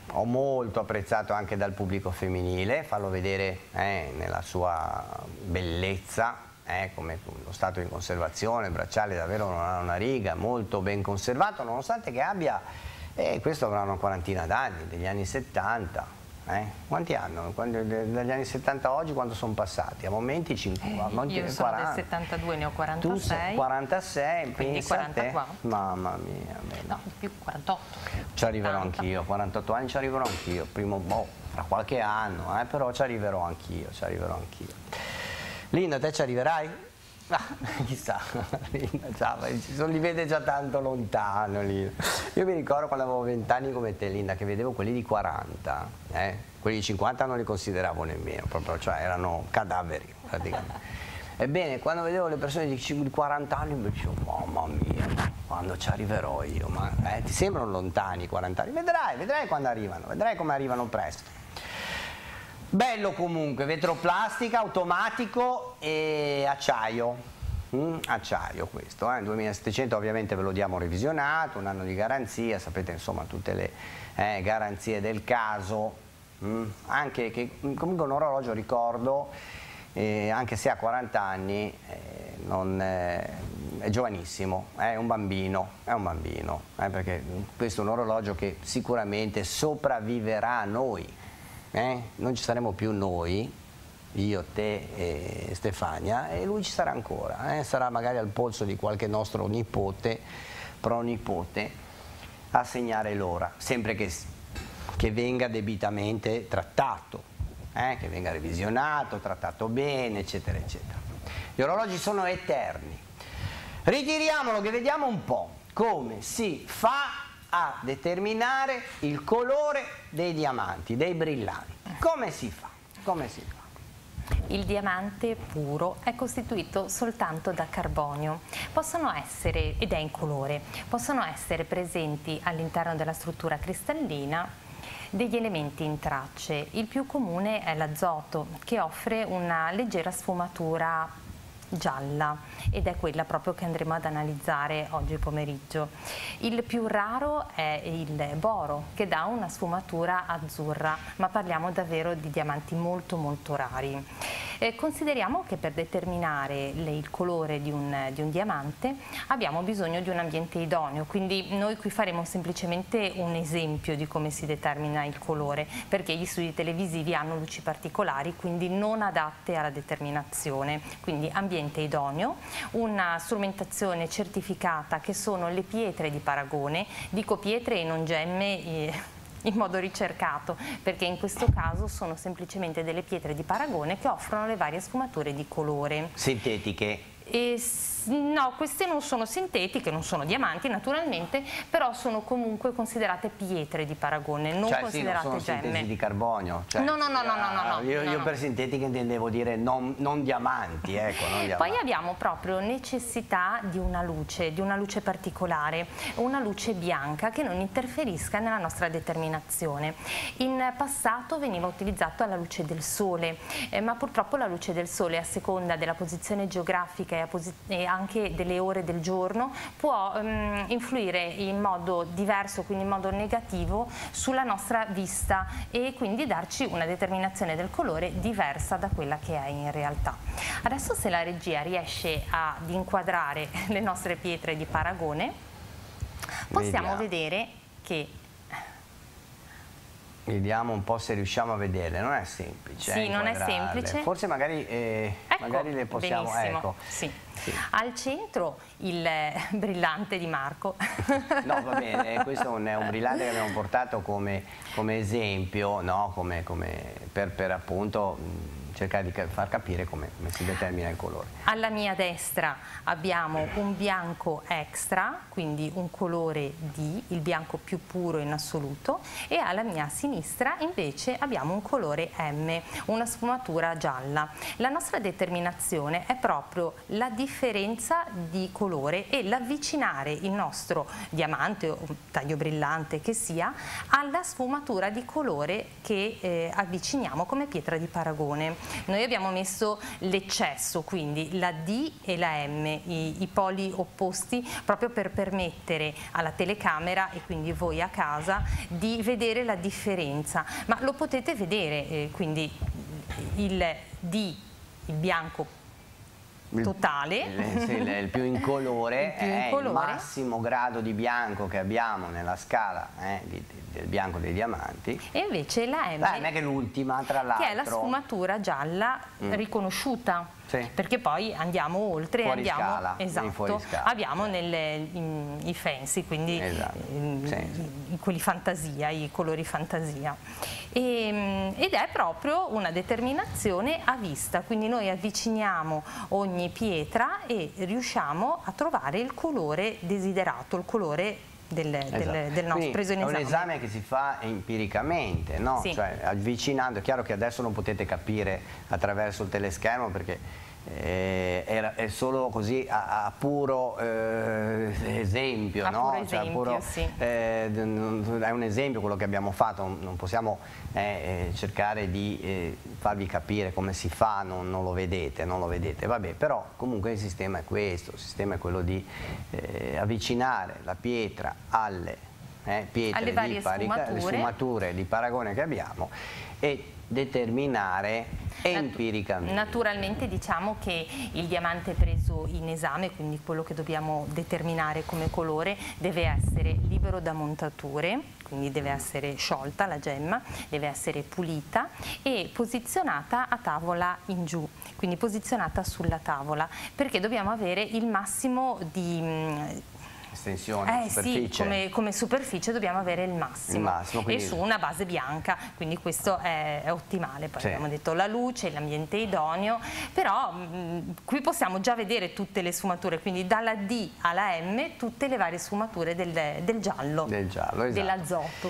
ho molto apprezzato anche dal pubblico femminile, farlo vedere nella sua bellezza, come lo stato di conservazione, il bracciale davvero non ha una riga, molto ben conservato, nonostante che abbia, questo avrà una quarantina d'anni, degli anni 70. Quanti hanno? Dagli anni 70 a oggi quanto sono passati? A momenti 50, io sono 40. Del 72, ne ho 46. Tu sei 46, quindi 44. Mamma mia. No, più 48. Ci arriverò anch'io, 48 anni ci arriverò anch'io, fra qualche anno, però ci arriverò anch'io, Linda, te ci arriverai? Chissà, Linda, li vede già tanto lontano, Linda. Io mi ricordo quando avevo 20 anni come te, Linda, che vedevo quelli di 40, quelli di 50 non li consideravo nemmeno, proprio, cioè erano cadaveri praticamente. Ebbene, quando vedevo le persone di 40 anni mi dicevo, mamma mia, quando ci arriverò io, ma ti sembrano lontani i 40 anni? Vedrai quando arrivano, vedrai come arrivano presto. Bello comunque, vetroplastica, automatico e acciaio, acciaio questo, 2700 ovviamente ve lo diamo revisionato, un anno di garanzia, sapete insomma tutte le garanzie del caso, anche che comunque un orologio ricordo, anche se ha 40 anni, è giovanissimo, è un bambino, perché questo è un orologio che sicuramente sopravviverà a noi. Non ci saremo più noi, io, te e Stefania, e lui ci sarà ancora, sarà magari al polso di qualche nostro nipote, pronipote, a segnare l'ora, sempre che venga debitamente trattato, che venga revisionato, trattato bene, eccetera, eccetera. Gli orologi sono eterni. Ritiriamolo che vediamo un po' come si fa a determinare il colore dei diamanti, dei brillanti. Come si fa? Il diamante puro è costituito soltanto da carbonio. Possono essere, ed è incolore, possono essere presenti all'interno della struttura cristallina degli elementi in tracce. Il più comune è l'azoto, che offre una leggera sfumatura gialla, ed è quella proprio che andremo ad analizzare oggi pomeriggio. Il più raro è il boro, che dà una sfumatura azzurra, ma parliamo davvero di diamanti molto molto rari. Consideriamo che per determinare il colore di un diamante abbiamo bisogno di un ambiente idoneo, quindi noi qui faremo semplicemente un esempio di come si determina il colore, perché gli studi televisivi hanno luci particolari, quindi non adatte alla determinazione. Quindi ambiente idoneo, una strumentazione certificata che sono le pietre di paragone, dico pietre e non gemme in modo ricercato, perché in questo caso sono semplicemente delle pietre di paragone che offrono le varie sfumature di colore. Sintetiche? No, queste non sono sintetiche, non sono diamanti naturalmente, però sono comunque considerate pietre di paragone, non considerate non sono gemme. Sintesi di carbonio? Cioè, no. Io per sintetiche intendevo dire non diamanti, ecco. Non diamanti. Poi abbiamo proprio necessità di una luce particolare, una luce bianca che non interferisca nella nostra determinazione. In passato veniva utilizzata la luce del sole, ma purtroppo la luce del sole, a seconda della posizione geografica e anche delle ore del giorno, può influire in modo diverso, quindi in modo negativo, sulla nostra vista e quindi darci una determinazione del colore diversa da quella che è in realtà. Adesso, se la regia riesce ad inquadrare le nostre pietre di paragone, possiamo vedere che... Vediamo un po' se riusciamo a vederle, non è semplice. Sì, non è semplice. Forse magari le possiamo... Benissimo, ecco. sì. Al centro il brillante di Marco. No, va bene, questo è un brillante che abbiamo portato come esempio, no? per appunto cercare di far capire come si determina il colore. Alla mia destra abbiamo un bianco extra, quindi un colore D, il bianco più puro in assoluto, e alla mia sinistra invece abbiamo un colore M, una sfumatura gialla. La nostra determinazione è proprio la differenza di colore e l'avvicinare il nostro diamante o taglio brillante che sia alla sfumatura di colore che avviciniamo come pietra di paragone. Noi abbiamo messo l'eccesso, quindi la D e la M, i poli opposti, proprio per permettere alla telecamera e quindi voi a casa di vedere la differenza, ma lo potete vedere, quindi il D, il bianco totale, il più incolore è il massimo grado di bianco che abbiamo nella scala del bianco dei diamanti, e invece la M che è l'ultima, tra l'altro, che è la sfumatura gialla riconosciuta, perché poi andiamo oltre, fuori scala, esatto, abbiamo i fancy, quindi quelli fantasia, i colori fantasia, ed è proprio una determinazione a vista, quindi noi avviciniamo ogni pietra e riusciamo a trovare il colore desiderato, il colore del nostro preso in esame. È un esame che si fa empiricamente, no? Cioè, avvicinando. È chiaro che adesso non potete capire attraverso il teleschermo, perché è solo così a puro esempio, no? Puro esempio, è un esempio quello che abbiamo fatto, non possiamo cercare di farvi capire come si fa, non lo vedete, vabbè, però comunque il sistema è questo, il sistema è quello di avvicinare la pietra alle pietre, varie sfumature di paragone che abbiamo e determinare empiricamente. Naturalmente diciamo che il diamante preso in esame, quindi quello che dobbiamo determinare come colore, deve essere libero da montature, quindi deve essere sciolta la gemma, deve essere pulita e posizionata a tavola in giù, quindi posizionata sulla tavola, perché dobbiamo avere il massimo di estensione, superficie. Sì, come superficie dobbiamo avere il massimo quindi... e su una base bianca, quindi questo è ottimale. Poi abbiamo detto la luce, l'ambiente idoneo, però qui possiamo già vedere tutte le sfumature, quindi dalla D alla M tutte le varie sfumature del giallo, esatto, dell'azoto.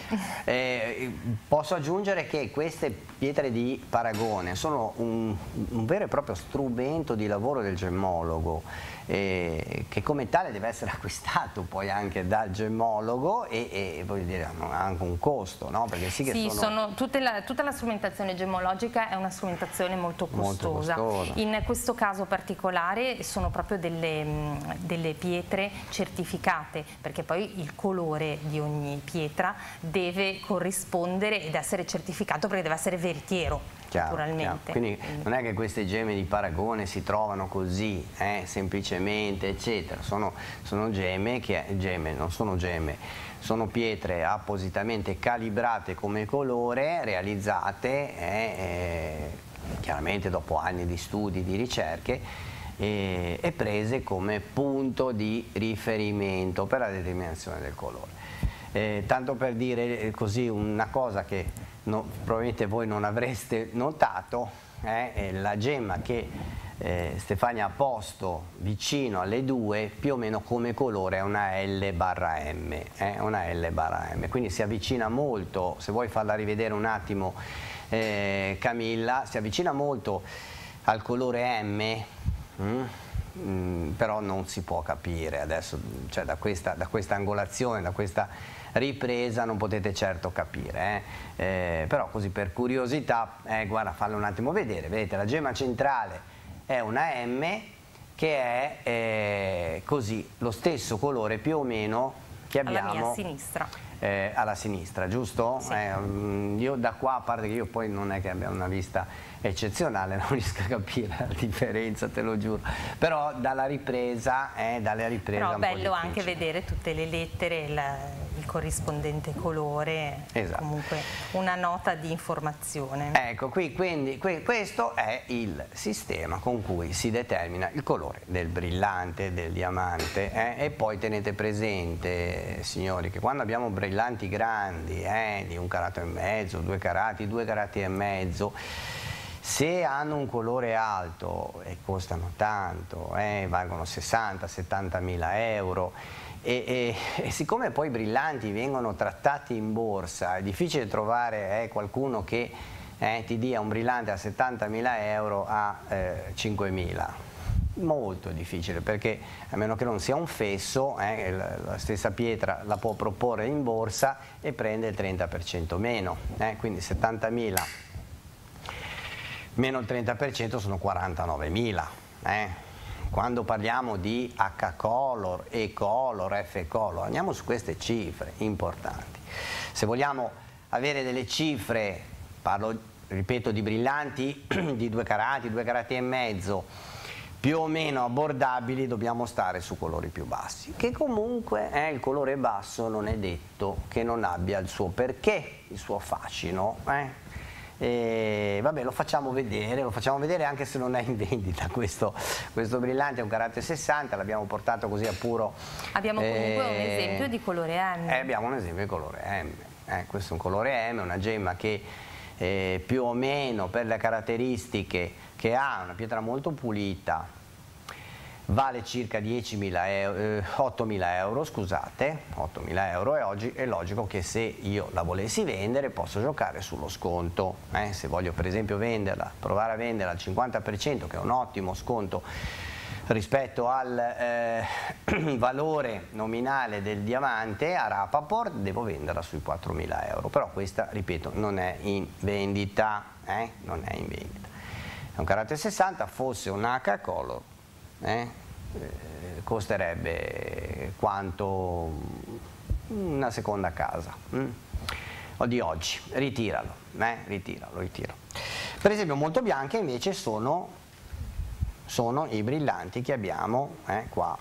Posso aggiungere che queste pietre di paragone sono un vero e proprio strumento di lavoro del gemmologo, che come tale deve essere acquistato poi anche dal gemmologo e voglio dire hanno anche un costo, no? Perché tutta la strumentazione gemmologica è una strumentazione molto costosa. In questo caso particolare sono proprio delle pietre certificate, perché poi il colore di ogni pietra deve corrispondere ed essere certificato, perché deve essere veritiero. Naturalmente. Quindi non è che queste gemme di paragone si trovano così, semplicemente, eccetera. Sono gemme, non sono gemme, sono pietre appositamente calibrate come colore, realizzate chiaramente dopo anni di studi, di ricerche, e prese come punto di riferimento per la determinazione del colore. Tanto per dire così una cosa che probabilmente voi non avreste notato, la gemma che Stefania ha posto vicino alle due, più o meno come colore è una L/M, quindi si avvicina molto. Se vuoi farla rivedere un attimo, Camilla, si avvicina molto al colore M, però non si può capire adesso, cioè da questa angolazione, da questa ripresa non potete certo capire, però così per curiosità, guarda, fallo un attimo vedere. Vedete, la gemma centrale è una M che è così, lo stesso colore più o meno che abbiamo alla mia sinistra. Alla sinistra, giusto? Sì. Io da qua, a parte che io poi non è che abbia una vista eccezionale, non riesco a capire la differenza, te lo giuro, però dalla ripresa però è bello anche vedere tutte le lettere, il corrispondente colore, comunque una nota di informazione. Ecco, quindi questo è il sistema con cui si determina il colore del brillante, del diamante, e poi tenete presente, signori, che quando abbiamo brillanti grandi, di 1,5 carati, 2 carati e mezzo, se hanno un colore alto e costano tanto, valgono 60-70 mila euro, e siccome poi i brillanti vengono trattati in borsa, è difficile trovare qualcuno che ti dia un brillante a 70.000 euro a 5.000. Molto difficile, perché a meno che non sia un fesso, la stessa pietra la può proporre in borsa e prende il 30% meno, quindi 70.000 meno il 30% sono 49.000. Quando parliamo di H-Color, E-Color, F-Color, andiamo su queste cifre importanti. Se vogliamo avere delle cifre, parlo, ripeto, di brillanti di 2 carati e mezzo, più o meno abbordabili, dobbiamo stare su colori più bassi, che comunque il colore basso non è detto che non abbia il suo perché, il suo fascino. E vabbè, lo facciamo vedere anche se non è in vendita questo brillante, è un carattere 60, l'abbiamo portato così a puro. Abbiamo comunque un esempio di colore M. Abbiamo un esempio di colore M, questo è un colore M, una gemma che più o meno per le caratteristiche che ha, una pietra molto pulita, vale circa 8.000 euro, scusate, 8.000 euro, e oggi è logico che se io la volessi vendere posso giocare sullo sconto. Se voglio per esempio venderla, provare a venderla al 50%, che è un ottimo sconto rispetto al valore nominale del diamante a Rapaport, devo venderla sui 4.000 euro, però questa, ripeto, non è in vendita, non è in vendita. È un carattere 60, fosse un H-Color, costerebbe quanto una seconda casa o di oggi. Ritiralo. Per esempio molto bianche invece sono i brillanti che abbiamo qua.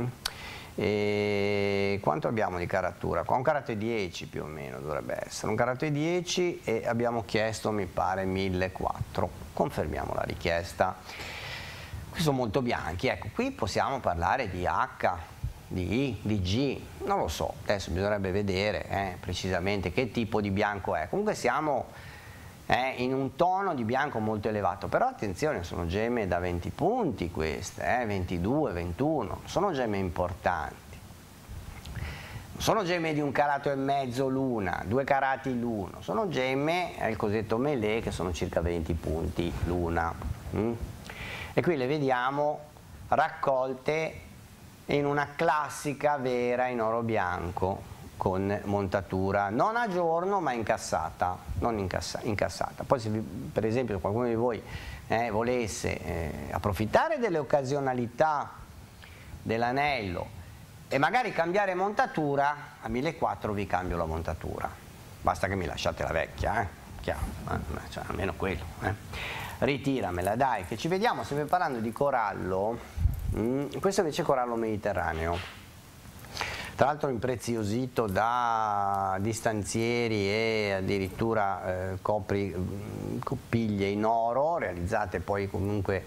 E quanto abbiamo di caratura? Qua un carattere 10 più o meno dovrebbe essere, un carattere 10, e abbiamo chiesto, mi pare, 1.400. Confermiamo la richiesta. Qui sono molto bianchi, ecco, qui possiamo parlare di H, di I, di G, non lo so, adesso bisognerebbe vedere precisamente che tipo di bianco è. Comunque siamo in un tono di bianco molto elevato, però attenzione, sono gemme da 20 punti queste, 22, 21, sono gemme importanti. Sono gemme di 1,5 carati l'una, 2 carati l'uno, sono gemme, il cosiddetto mêlée, che sono circa 20 punti l'una. E qui le vediamo raccolte in una classica vera in oro bianco, con montatura non a giorno ma incassata, incassata. Poi se per esempio qualcuno di voi volesse approfittare delle occasionalità dell'anello e magari cambiare montatura, a 1.400 vi cambio la montatura, basta che mi lasciate la vecchia, chiaro, cioè, almeno quello. Ritiramela, dai, che ci vediamo. Stiamo parlando di corallo. Questo invece è corallo mediterraneo, tra l'altro impreziosito da distanzieri e addirittura coppiglie in oro, realizzate poi comunque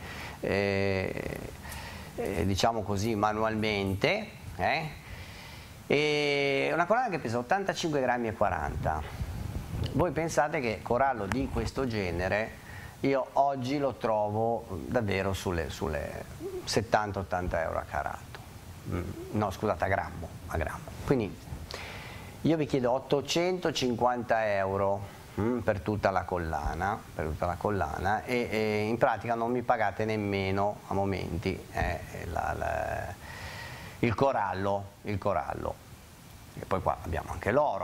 diciamo così manualmente, e una collana che pesa 85,40 grammi. Voi pensate che corallo di questo genere io oggi lo trovo davvero sulle 70-80 euro a carato, no scusate, a grammo. Quindi io vi chiedo 850 euro per tutta la collana, e in pratica non mi pagate nemmeno a momenti il corallo. E poi qua abbiamo anche l'oro,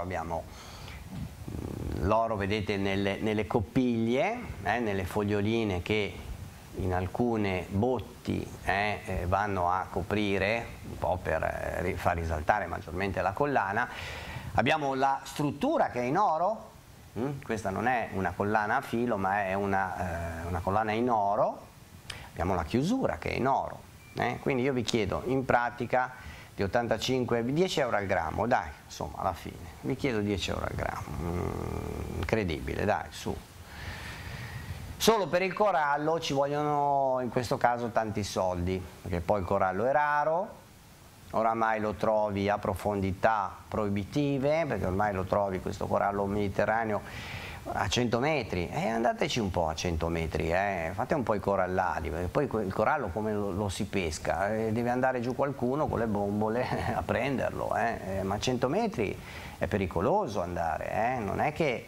l'oro, vedete, nelle coppiglie, nelle foglioline che in alcune botti vanno a coprire un po' per far risaltare maggiormente la collana. Abbiamo la struttura che è in oro, questa non è una collana a filo ma è una collana in oro. Abbiamo la chiusura che è in oro, quindi io vi chiedo in pratica di 10 euro al grammo, dai, insomma, alla fine vi chiedo 10 euro al grammo, incredibile, dai, su. Solo per il corallo ci vogliono in questo caso tanti soldi, perché poi il corallo è raro, oramai lo trovi a profondità proibitive, perché ormai lo trovi questo corallo mediterraneo a 100 metri, andateci un po' a 100 metri, fate un po' i corallari, perché poi il corallo come lo si pesca? Deve andare giù qualcuno con le bombole a prenderlo, ma a 100 metri è pericoloso andare, non è che...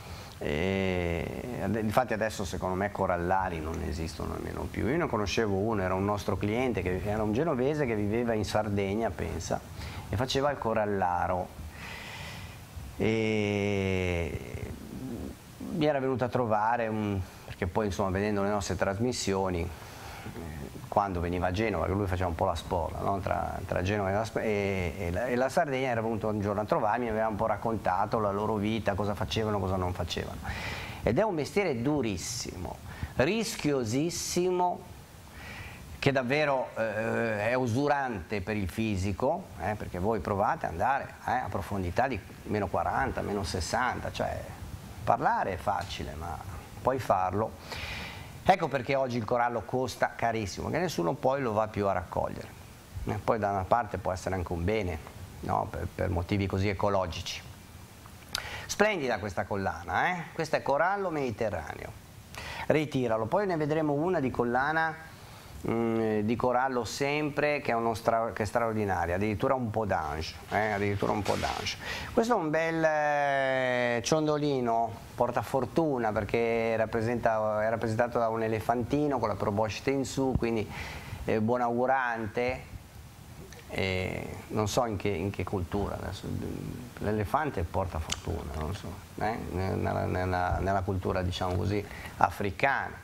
infatti adesso secondo me corallari non esistono nemmeno più. Io ne conoscevo uno, era un nostro cliente, che era un genovese che viveva in Sardegna, pensa, e faceva il corallaro. mi era venuto a trovare, perché poi insomma vedendo le nostre trasmissioni, quando veniva a Genova, che lui faceva un po' la spola, no? tra Genova e la Sardegna, era venuto un giorno a trovarmi, mi aveva un po' raccontato la loro vita, cosa facevano, cosa non facevano. Ed è un mestiere durissimo, rischiosissimo, che davvero è usurante per il fisico, perché voi provate ad andare a profondità di meno 40, meno 60, cioè parlare è facile, ma poi farlo. Ecco perché oggi il corallo costa carissimo, che nessuno poi lo va più a raccogliere. Poi da una parte può essere anche un bene, no? per motivi così ecologici. Splendida questa collana, questo è corallo mediterraneo. Ritiralo, poi ne vedremo una di collana di corallo sempre, che è straordinaria, addirittura un po' d'ange, questo è un bel ciondolino portafortuna, che è rappresentato da un elefantino con la proboscite in su, quindi buon augurante. Non so in che cultura, l'elefante porta fortuna, non so, nella cultura, diciamo così, africana.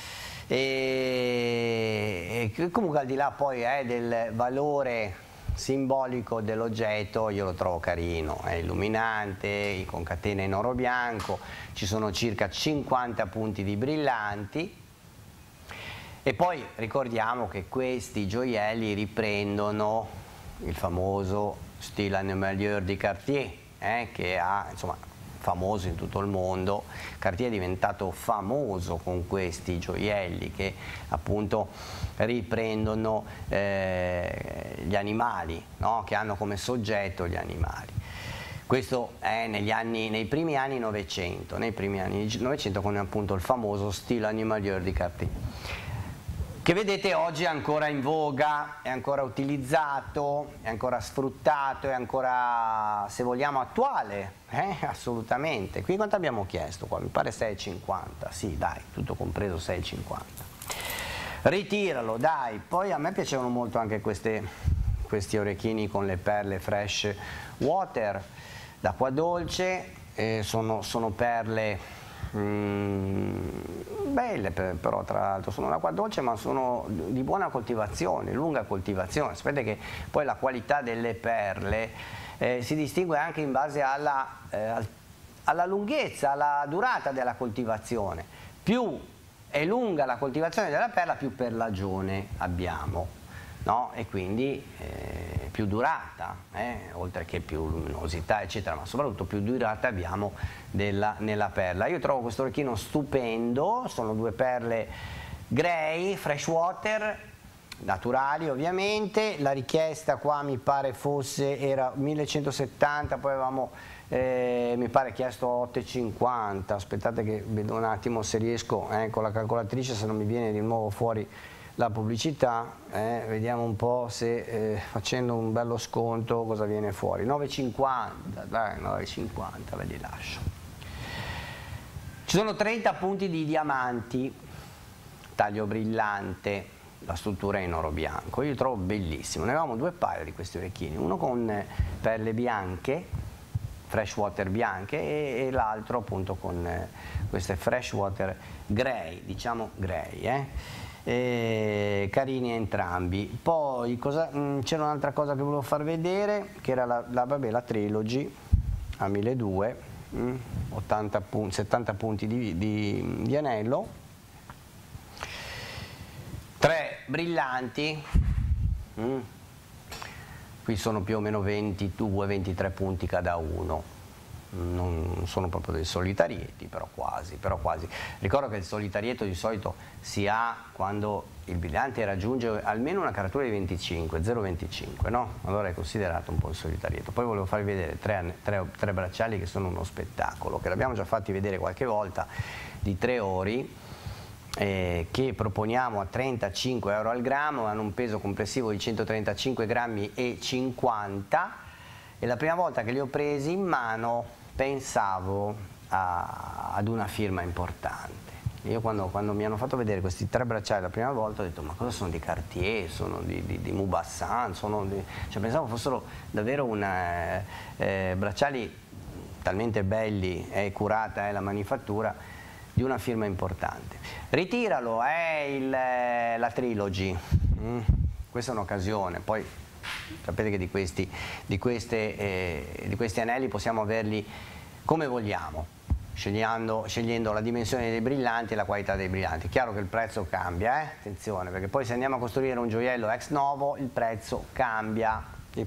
E comunque, al di là poi del valore simbolico dell'oggetto, io lo trovo carino, è illuminante, con catena in oro bianco, ci sono circa 50 punti di brillanti. E poi ricordiamo che questi gioielli riprendono il famoso stile animalier di Cartier, che ha, insomma, famoso in tutto il mondo. Cartier è diventato famoso con questi gioielli che appunto riprendono gli animali, no? Che hanno come soggetto gli animali. Questo è nei primi anni Novecento, con appunto il famoso stile animalier di Cartier, che vedete oggi è ancora in voga, è ancora utilizzato, è ancora sfruttato, è ancora, se vogliamo, attuale, assolutamente. Qui quanto abbiamo chiesto qua? Mi pare 6,50, sì dai, tutto compreso 6,50. Ritiralo, dai. Poi a me piacevano molto anche questi orecchini con le perle Fresh Water d'acqua dolce, sono perle belle, però tra l'altro sono d'acqua dolce, ma sono di buona coltivazione, lunga coltivazione. Sapete che poi la qualità delle perle si distingue anche in base alla lunghezza, alla durata della coltivazione. Più è lunga la coltivazione della perla, più perlagione abbiamo, no? E quindi più durata, oltre che più luminosità eccetera, ma soprattutto più durata abbiamo nella perla. Io trovo questo orecchino stupendo, sono due perle grey, freshwater, naturali ovviamente. La richiesta qua mi pare era 1170, poi avevamo mi pare chiesto 8,50. Aspettate che vedo un attimo se riesco con la calcolatrice, se non mi viene di nuovo fuori la pubblicità, vediamo un po' se facendo un bello sconto cosa viene fuori. 9,50, dai, 9,50 ve li lascio. Ci sono 30 punti di diamanti, taglio brillante, la struttura è in oro bianco, io li trovo bellissimo. Ne avevamo due paio di questi orecchini, uno con perle bianche, freshwater bianche, e l'altro appunto con queste freshwater grey, diciamo grey, carini entrambi. Poi c'era un'altra cosa che volevo far vedere, che era la Trilogy a 1200, 70 punti di anello, 3 brillanti, qui sono più o meno 22-23 punti cada uno. Non sono proprio dei solitarietti, però quasi. Ricordo che il solitarietto di solito si ha quando il brillante raggiunge almeno una caratura di 25, 0,25, no? Allora è considerato un po' il solitarietto. Poi volevo farvi vedere tre bracciali che sono uno spettacolo, che l'abbiamo già fatti vedere qualche volta, di 3 ori, che proponiamo a 35 euro al grammo, hanno un peso complessivo di 135 grammi e 50, e la prima volta che li ho presi in mano pensavo ad una firma importante. Io quando mi hanno fatto vedere questi 3 bracciali la prima volta ho detto: ma cosa sono, di Cartier, sono di Maupassant, cioè pensavo fossero davvero bracciali talmente belli e curata è la manifattura, di una firma importante. Ritiralo, è la Trilogy, questa è un'occasione, poi sapete che di questi anelli possiamo averli come vogliamo, scegliendo la dimensione dei brillanti e la qualità dei brillanti. Chiaro che il prezzo cambia, attenzione, perché poi se andiamo a costruire un gioiello ex novo il prezzo cambia,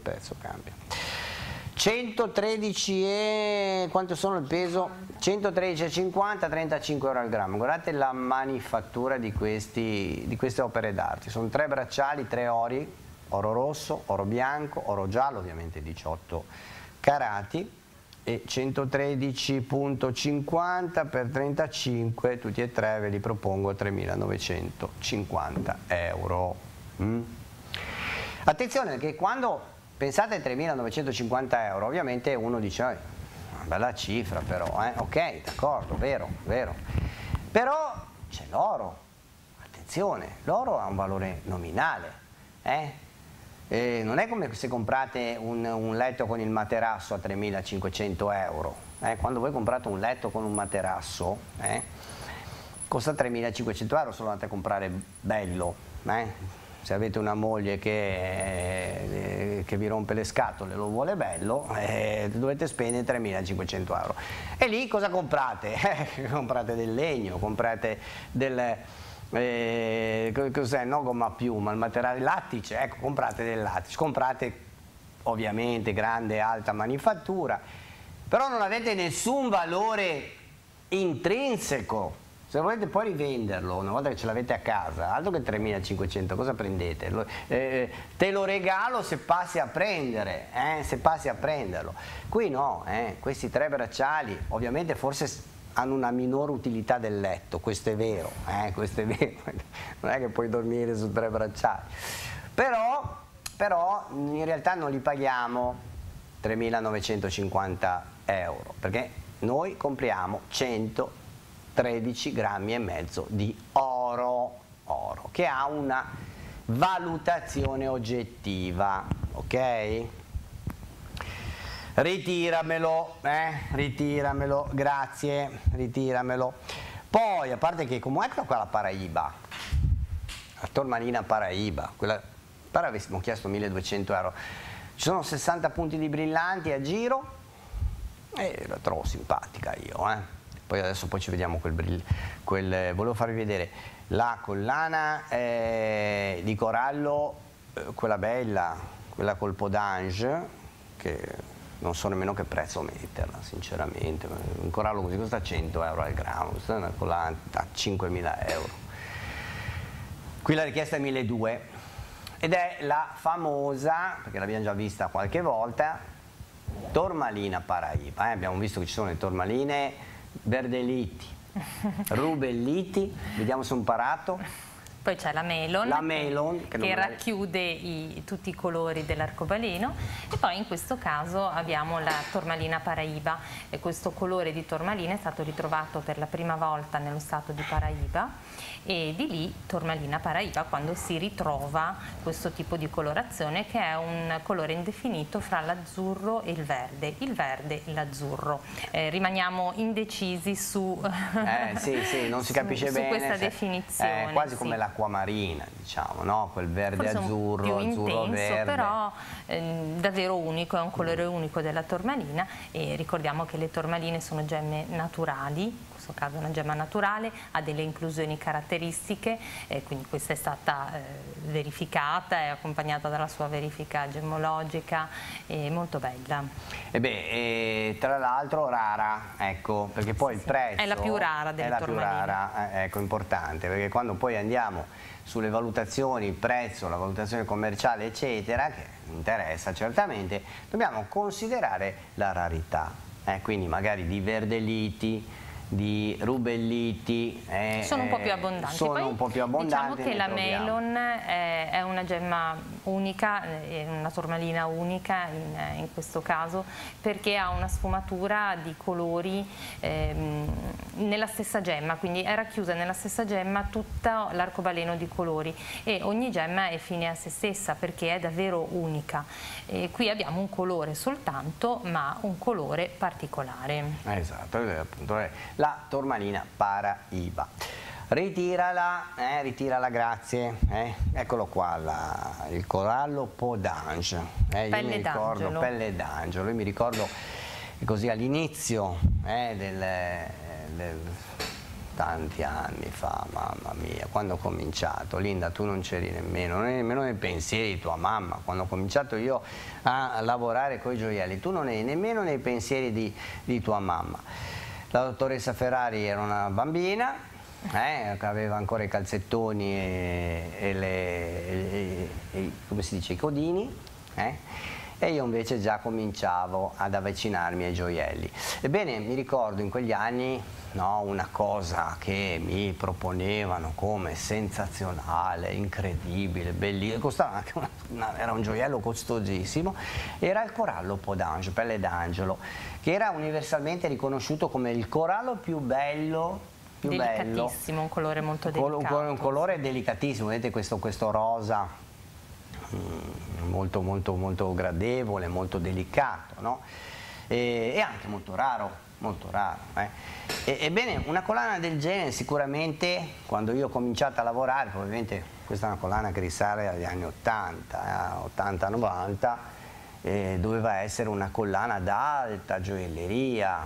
113 e quanto sono il peso? 113,50, 35 euro al grammo. Guardate la manifattura di queste opere d'arte, sono 3 bracciali, 3 ori, oro rosso, oro bianco, oro giallo, ovviamente 18 carati, e 113,50 per 35, tutti e tre ve li propongo a 3.950 euro. Attenzione, perché quando pensate ai 3.950 euro, ovviamente uno dice, una bella cifra però, ok, d'accordo, vero, però c'è l'oro, attenzione, l'oro ha un valore nominale, non è come se comprate un letto con il materasso a 3.500 euro, quando voi comprate un letto con un materasso costa 3.500 euro, solo andate a comprare bello, se avete una moglie che vi rompe le scatole, lo vuole bello, dovete spendere 3.500 euro. E lì cosa comprate? Comprate del legno, comprate del... cos'è? No, gomma a piuma, il materiale lattice, ecco, comprate del lattice, comprate ovviamente grande alta manifattura, però non avete nessun valore intrinseco. Se volete poi rivenderlo una volta che ce l'avete a casa, altro che 3.500, cosa prendete? Te lo regalo se passi a prendere, se passi a prenderlo. Qui no, questi 3 bracciali ovviamente forse hanno una minore utilità del letto, questo è vero, non è che puoi dormire su 3 bracciali, però in realtà non li paghiamo 3.950 euro, perché noi compriamo 113 grammi e mezzo di oro, che ha una valutazione oggettiva, ok? Ritiramelo, grazie, ritiramelo. Poi, a parte che come ecco qua la Paraiba, la Tormalina Paraiba, quella avessimo chiesto 1.200 euro, ci sono 60 punti di brillanti a giro e la trovo simpatica io, Poi adesso ci vediamo volevo farvi vedere la collana di corallo, quella bella, quella col podange, che non so nemmeno che prezzo metterla, sinceramente. Un corallo così costa 100 euro al grammo, questa è una collana a 5.000 euro. Qui la richiesta è 1.200 ed è la famosa, perché l'abbiamo già vista qualche volta, Tormalina Paraiba. Abbiamo visto che ci sono le tormaline verdeliti, rubelliti, vediamo se ho imparato. Poi c'è la melon che racchiude tutti i colori dell'arcobaleno, e poi in questo caso abbiamo la Tormalina Paraiba, e questo colore di tormalina è stato ritrovato per la prima volta nello stato di Paraiba, e di lì Tormalina Paraiba quando si ritrova questo tipo di colorazione, che è un colore indefinito fra l'azzurro e il verde e l'azzurro. Rimaniamo indecisi su, sì, non si capisce bene, questa definizione. Quasi come l'acquamarina, diciamo, no? Quel verde azzurro, più azzurro intenso, verde. però davvero unico, è un colore unico della tormalina, e ricordiamo che le tormaline sono gemme naturali, in questo caso è una gemma naturale, ha delle inclusioni caratteristiche, quindi questa è stata verificata, è accompagnata dalla sua verifica gemmologica, è molto bella. Tra l'altro rara, ecco, perché poi il prezzo è la più rara delle tormaline. Ecco, importante, perché quando poi andiamo sulle valutazioni, il prezzo, la valutazione commerciale eccetera, che interessa certamente, dobbiamo considerare la rarità, quindi magari di verdeliti, di rubelliti. Sono un po' più abbondanti. Sono Poi, un po' più abbondanti. diciamo che la melon è una gemma unica, è una turmalina unica in questo caso, perché ha una sfumatura di colori nella stessa gemma, quindi è racchiusa nella stessa gemma tutto l'arcobaleno di colori e ogni gemma è fine a se stessa perché è davvero unica. E qui abbiamo un colore soltanto, ma un colore particolare. Esatto, appunto la turmalina Paraiba. Ritirala, grazie. Eccolo qua, il corallo Peau d'Ange. Pelle d'angelo. Pelle d'angelo. Io mi ricordo così all'inizio tanti anni fa, mamma mia, quando ho cominciato, Linda, tu non c'eri nemmeno nei pensieri di tua mamma, quando ho cominciato io a lavorare con i gioielli, tu non eri nemmeno nei pensieri di tua mamma. La dottoressa Ferrari era una bambina, che aveva ancora i calzettoni e come si dice, i codini, e io invece già cominciavo ad avvicinarmi ai gioielli. Ebbene, mi ricordo in quegli anni una cosa che mi proponevano come sensazionale, incredibile, bellissimo, costava anche era un gioiello costosissimo, era il corallo Peau d'Ange, pelle d'angelo, che era universalmente riconosciuto come il corallo più bello, delicatissimo, un colore molto delicato. Un colore delicatissimo, vedete questo rosa molto, molto, molto gradevole, molto delicato, no? E anche molto raro. Molto raro. Ebbene, una collana del genere sicuramente, quando io ho cominciato a lavorare, probabilmente questa è una collana che risale agli anni 80, 80-90, doveva essere una collana d'alta gioielleria,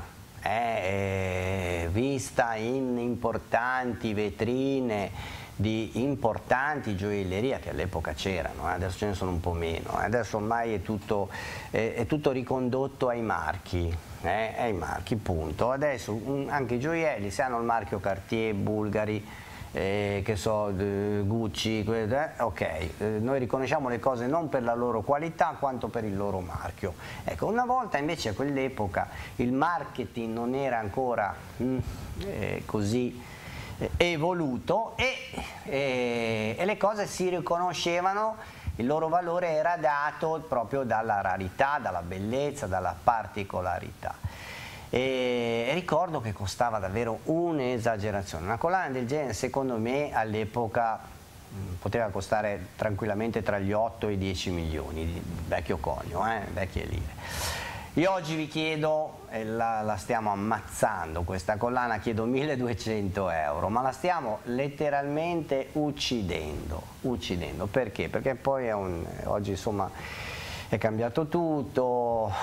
vista in importanti vetrine di importanti gioielleria che all'epoca c'erano, adesso ce ne sono un po' meno, adesso ormai è tutto ricondotto ai marchi, ai marchi, punto. Adesso anche i gioielli, se hanno il marchio Cartier, Bulgari, che so, Gucci, ok, noi riconosciamo le cose non per la loro qualità quanto per il loro marchio. Ecco, una volta invece a quell'epoca il marketing non era ancora così evoluto e le cose si riconoscevano, il loro valore era dato proprio dalla rarità, dalla bellezza, dalla particolarità. E ricordo che costava davvero un'esagerazione. Una collana del genere secondo me all'epoca poteva costare tranquillamente tra gli 8 e i 10 milioni di vecchio conio, vecchie lire. Io oggi vi chiedo, la stiamo ammazzando questa collana, chiedo 1200 euro, ma la stiamo letteralmente uccidendo. Perché? Perché poi oggi insomma è cambiato tutto,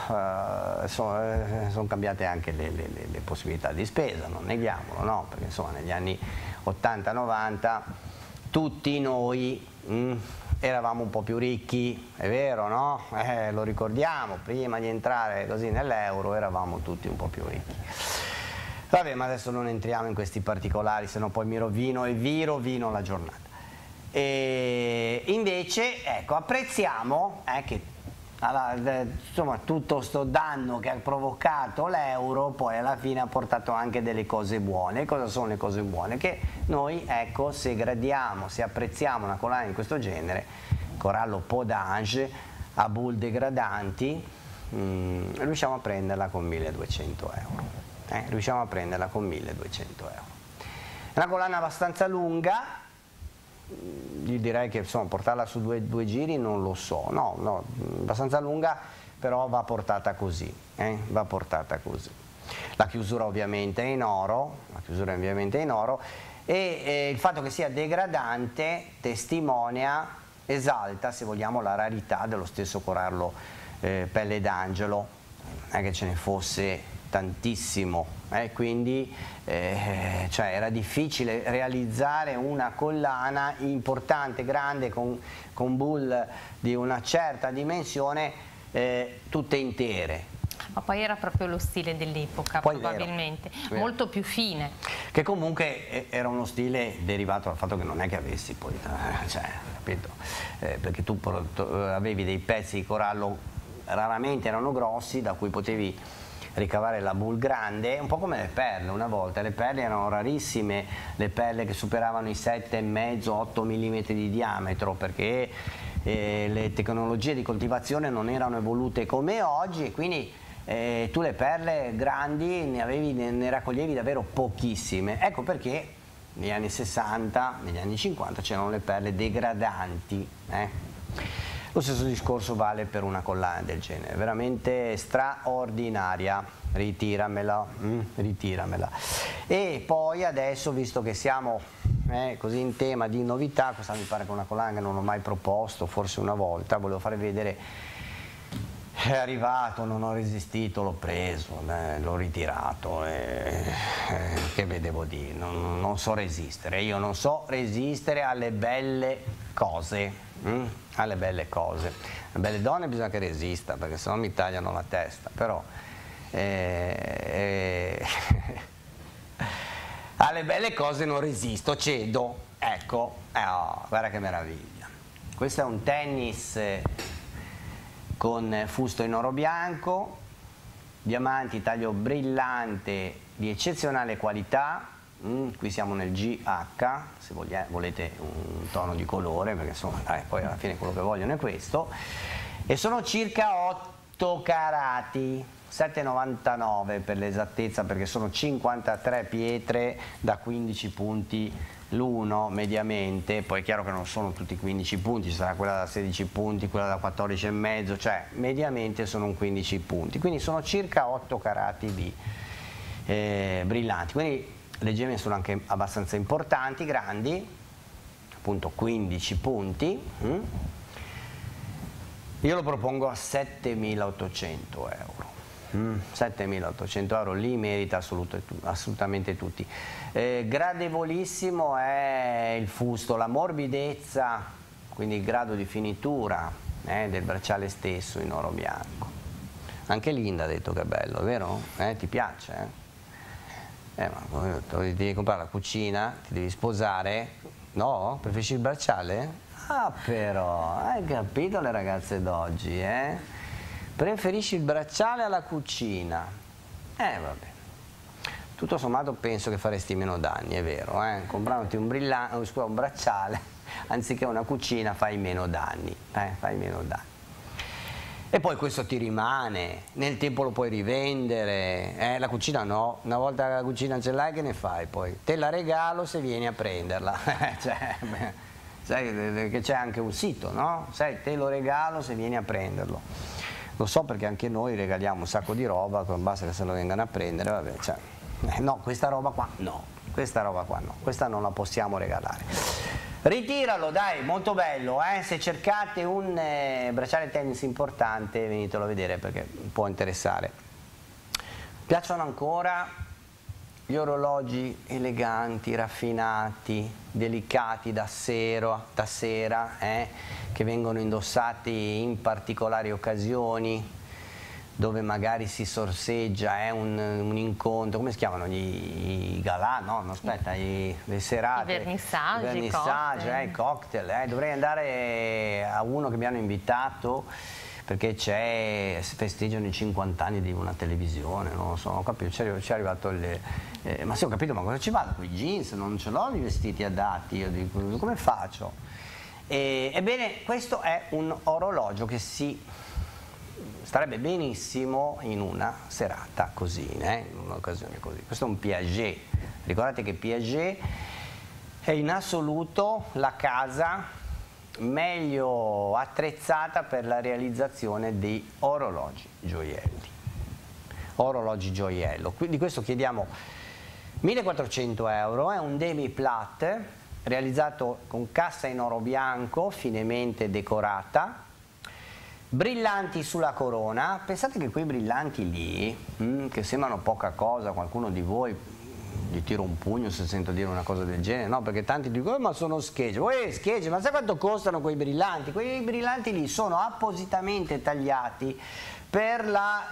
sono cambiate anche le possibilità di spesa, non neghiamolo, no? Perché insomma negli anni 80-90 tutti noi eravamo un po' più ricchi, è vero, no? Lo ricordiamo, prima di entrare così nell'euro eravamo tutti un po' più ricchi. Vabbè, ma adesso non entriamo in questi particolari, se no poi mi rovino e vi rovino la giornata. E invece, ecco, apprezziamo che insomma, tutto sto danno che ha provocato l'euro poi alla fine ha portato anche delle cose buone. Cosa sono le cose buone? Che noi, ecco, se gradiamo, se apprezziamo una collana di questo genere, corallo Peau d'Ange a bull degradanti, riusciamo a prenderla con 1200 euro. Riusciamo a prenderla con 1200 euro. È una collana abbastanza lunga. Io direi che insomma portarla su due giri non lo so, no, abbastanza lunga, però va portata così, va portata così. La chiusura ovviamente è in oro, e il fatto che sia degradante testimonia, esalta se vogliamo la rarità dello stesso corallo Pelle d'Angelo, non è che ce ne fosse tantissimo, quindi cioè era difficile realizzare una collana importante, grande, con bull di una certa dimensione, tutte intere. Ma poi era proprio lo stile dell'epoca, probabilmente, vero. Molto più fine. Che comunque era uno stile derivato dal fatto che non è che avessi poi, capito? Perché tu avevi dei pezzi di corallo, raramente erano grossi, da cui potevi ricavare la boule grande, un po' come le perle. Una volta le perle erano rarissime, le perle che superavano i 7,5-8 mm di diametro, perché le tecnologie di coltivazione non erano evolute come oggi, e quindi tu le perle grandi ne raccoglievi davvero pochissime. Ecco perché negli anni 60, negli anni 50 c'erano le perle degradanti. Lo stesso discorso vale per una collana del genere, veramente straordinaria. Ritiramela, ritiramela. E poi adesso, visto che siamo così in tema di novità, questa mi pare che è una collana che non ho mai proposto, forse una volta, volevo farvi vedere. È arrivato, non ho resistito, l'ho preso, l'ho ritirato, che vedevo dire, non so resistere, io non so resistere alle belle cose, alle belle cose. Le belle donne bisogna che resista, perché sennò mi tagliano la testa, però alle belle cose non resisto, cedo, ecco, guarda che meraviglia. Questo è un tennis con fusto in oro bianco, diamanti taglio brillante di eccezionale qualità, qui siamo nel GH, se volete un tono di colore, perché insomma poi alla fine quello che vogliono è questo, e sono circa 8 carati, 7,99 per l'esattezza, perché sono 53 pietre da 15 punti l'uno mediamente. Poi è chiaro che non sono tutti 15 punti, ci sarà quella da 16 punti, quella da 14,5, cioè mediamente sono un 15 punti, quindi sono circa 8 carati di brillanti, quindi le gemme sono anche abbastanza importanti, grandi, appunto 15 punti. Io lo propongo a 7.800 euro. 7.800 euro, li merita assolutamente tutti. Gradevolissimo è il fusto, la morbidezza, quindi il grado di finitura del bracciale stesso in oro bianco. Anche Linda ha detto che è bello, vero? Ti piace? Ma devi comprare la cucina, ti devi sposare, no? Preferisci il bracciale? Ah, però, hai capito le ragazze d'oggi, Preferisci il bracciale alla cucina? Vabbè. Tutto sommato penso che faresti meno danni, è vero, comprandoti un bracciale, anziché una cucina, fai meno danni, fai meno danni. E poi questo ti rimane, nel tempo lo puoi rivendere, la cucina no, una volta che la cucina ce l'hai che ne fai poi? Te la regalo se vieni a prenderla, sai che c'è anche un sito, no? Sai, te lo regalo se vieni a prenderlo. Lo so perché anche noi regaliamo un sacco di roba, basta che se lo vengano a prendere, vabbè, cioè, no, questa roba qua no, questa roba qua no, questa non la possiamo regalare. Ritiralo, dai, molto bello, se cercate un bracciale tennis importante venitelo a vedere perché può interessare. Piacciono ancora gli orologi eleganti, raffinati, delicati da sera, che vengono indossati in particolari occasioni, dove magari si sorseggia un incontro, come si chiamano i galà, no, aspetta, le serate, i vernissaggi, i cocktail, dovrei andare a uno che mi hanno invitato perché si festeggiano i 50 anni di una televisione, non lo so, ho capito, c'è arrivato ma sì, ho capito, ma cosa ci vado con i jeans, non ce l'ho i vestiti adatti, io dico, come faccio? Ebbene, questo è un orologio che starebbe benissimo in una serata così, in un'occasione così. Questo è un Piaget, ricordate che Piaget è in assoluto la casa meglio attrezzata per la realizzazione di orologi gioielli. Orologi gioiello, di questo chiediamo 1.400 euro, è un demi-plat realizzato con cassa in oro bianco, finemente decorata, brillanti sulla corona. Pensate che quei brillanti lì, che sembrano poca cosa, qualcuno di voi gli tiro un pugno se sento dire una cosa del genere, no? Perché tanti dicono, ma sono schegge, schegge, ma sai quanto costano quei brillanti? Quei brillanti lì sono appositamente tagliati per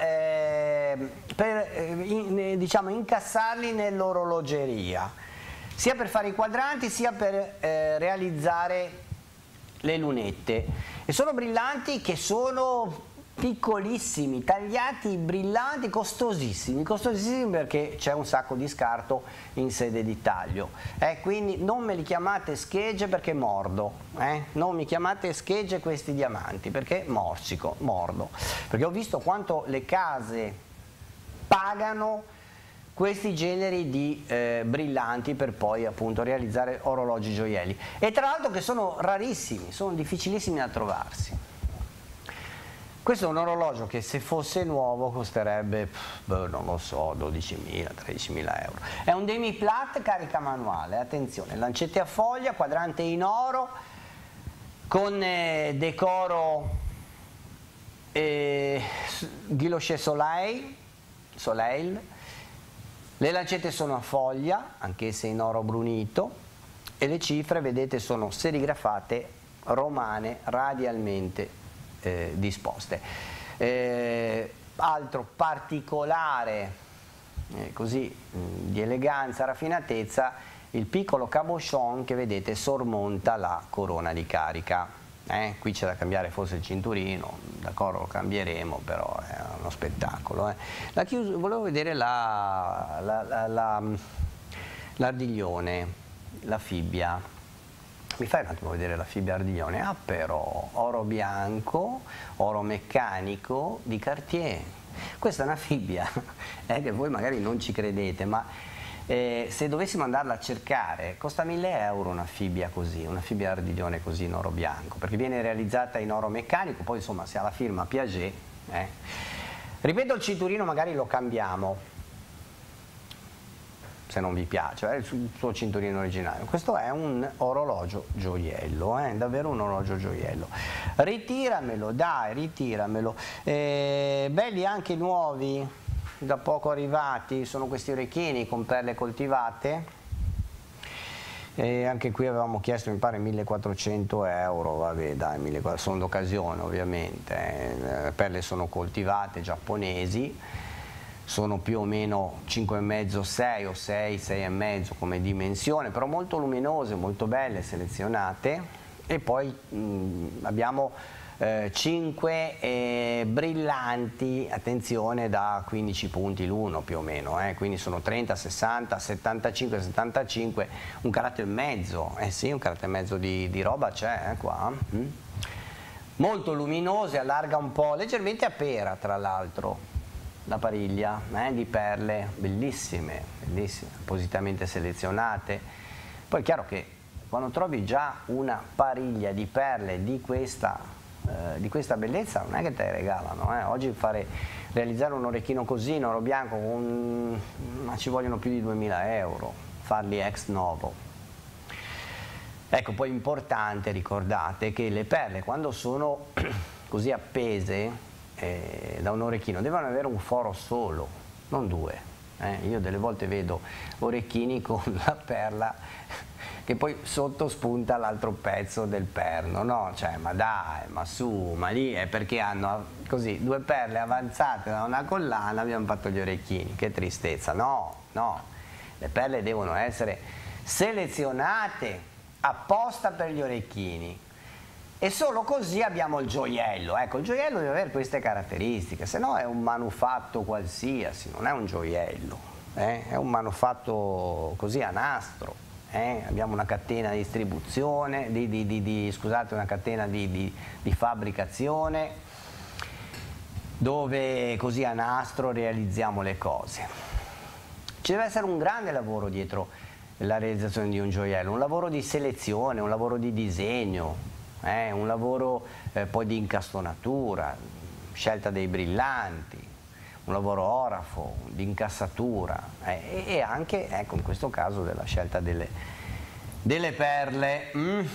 diciamo, incassarli nell'orologeria, sia per fare i quadranti sia per realizzare le lunette, e sono brillanti che sono piccolissimi, tagliati, brillanti, costosissimi perché c'è un sacco di scarto in sede di taglio. Quindi non me li chiamate schegge perché mordo, non mi chiamate schegge questi diamanti perché morsico, mordo, perché ho visto quanto le case pagano questi generi di brillanti per poi appunto realizzare orologi gioielli, e tra l'altro che sono rarissimi, sono difficilissimi da trovarsi. Questo è un orologio che se fosse nuovo costerebbe, non lo so, 12.000, 13.000 euro. È un demi-plat carica manuale, attenzione, lancette a foglia, quadrante in oro, con decoro Guilochet Soleil. Le lancette sono a foglia, anch'esse in oro brunito, e le cifre, vedete, sono serigrafate romane radialmente disposte. Altro particolare così di eleganza, raffinatezza, il piccolo cabochon che vedete sormonta la corona di carica. Qui c'è da cambiare forse il cinturino, d'accordo, lo cambieremo, però è uno spettacolo. Volevo vedere l'ardiglione, la fibbia. Mi fai un attimo vedere la fibbia ardiglione? Ah, però, oro bianco, oro meccanico di Cartier. Questa è una fibbia che voi magari non ci credete, ma se dovessimo andarla a cercare costa 1.000 euro una fibbia così, una fibbia ardiglione così in oro bianco, perché viene realizzata in oro meccanico, poi insomma se ha la firma Piaget. Ripeto, il cinturino magari lo cambiamo, se non vi piace, è il suo cinturino originale. Questo è un orologio gioiello, davvero un orologio gioiello. Ritiramelo, dai, ritiramelo. Belli anche nuovi, da poco arrivati, sono questi orecchini con perle coltivate. Anche qui avevamo chiesto, mi pare, 1.400 euro, vabbè dai, 1.400, sono d'occasione ovviamente. Le perle sono coltivate, giapponesi. Sono più o meno 5,5, 6 o 6, 6,5 come dimensione, però molto luminose, molto belle, selezionate. E poi abbiamo 5 brillanti, attenzione, da 15 punti l'uno più o meno, quindi sono 30, 60, 75, 75, un carattere e mezzo, sì, un carattere e mezzo di roba c'è qua. Molto luminose, allarga un po', leggermente a pera tra l'altro. La pariglia di perle bellissime, bellissime, appositamente selezionate. Poi è chiaro che quando trovi già una pariglia di perle di questa bellezza non è che te le regalano. Oggi realizzare un orecchino così in oro bianco ma ci vogliono più di 2.000 euro, farli ex novo. Ecco, poi importante, ricordate che le perle quando sono così appese da un orecchino devono avere un foro solo, non due. Io delle volte vedo orecchini con la perla che poi sotto spunta l'altro pezzo del perno, no? Cioè, ma dai, ma su, ma lì è perché hanno così due perle avanzate da una collana, abbiamo fatto gli orecchini, che tristezza. No, no, le perle devono essere selezionate apposta per gli orecchini. E solo così abbiamo il gioiello. Ecco, il gioiello deve avere queste caratteristiche, se no è un manufatto qualsiasi, non è un gioiello, è un manufatto così a nastro. Abbiamo una catena di distribuzione, scusate, una catena di fabbricazione, dove così a nastro realizziamo le cose. Ci deve essere un grande lavoro dietro la realizzazione di un gioiello, un lavoro di selezione, un lavoro di disegno, un lavoro poi di incastonatura, scelta dei brillanti, un lavoro orafo, di incassatura e anche, ecco, in questo caso della scelta delle perle,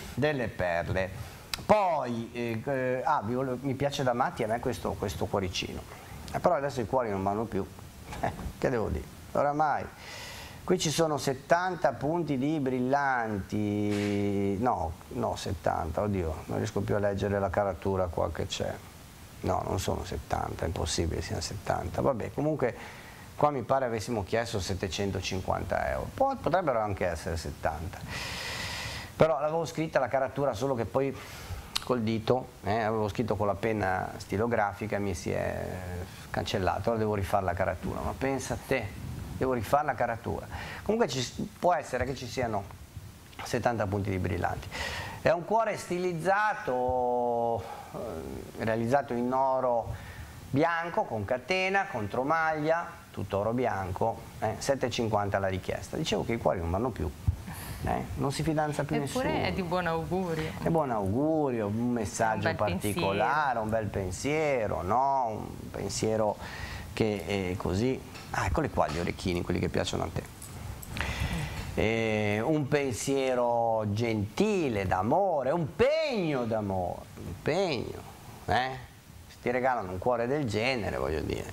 Poi, mi piace da matti a me questo cuoricino, però adesso i cuori non vanno più, che devo dire, oramai. Qui ci sono 70 punti di brillanti, no 70, oddio, non riesco più a leggere la caratura qua che c'è, no, non sono 70, è impossibile siano 70, vabbè, comunque qua mi pare avessimo chiesto 750 euro, potrebbero anche essere 70, però l'avevo scritta la caratura, solo che poi col dito, avevo scritto con la penna stilografica e mi si è cancellato, ora devo rifare la caratura, ma pensa a te, devo rifare la caratura. Comunque può essere che ci siano 70 punti di brillanti. È un cuore stilizzato, realizzato in oro bianco, con catena, contromaglia, tutto oro bianco, 7,50 la richiesta. Dicevo che i cuori non vanno più. Non si fidanza più nessuno. Eppure è di buon augurio. È buon augurio, un messaggio un particolare, un bel pensiero, no? Un pensiero che è così. Ah, eccoli qua gli orecchini, quelli che piacciono a te. Un pensiero gentile, d'amore, un pegno d'amore, un pegno. Se ti regalano un cuore del genere, voglio dire.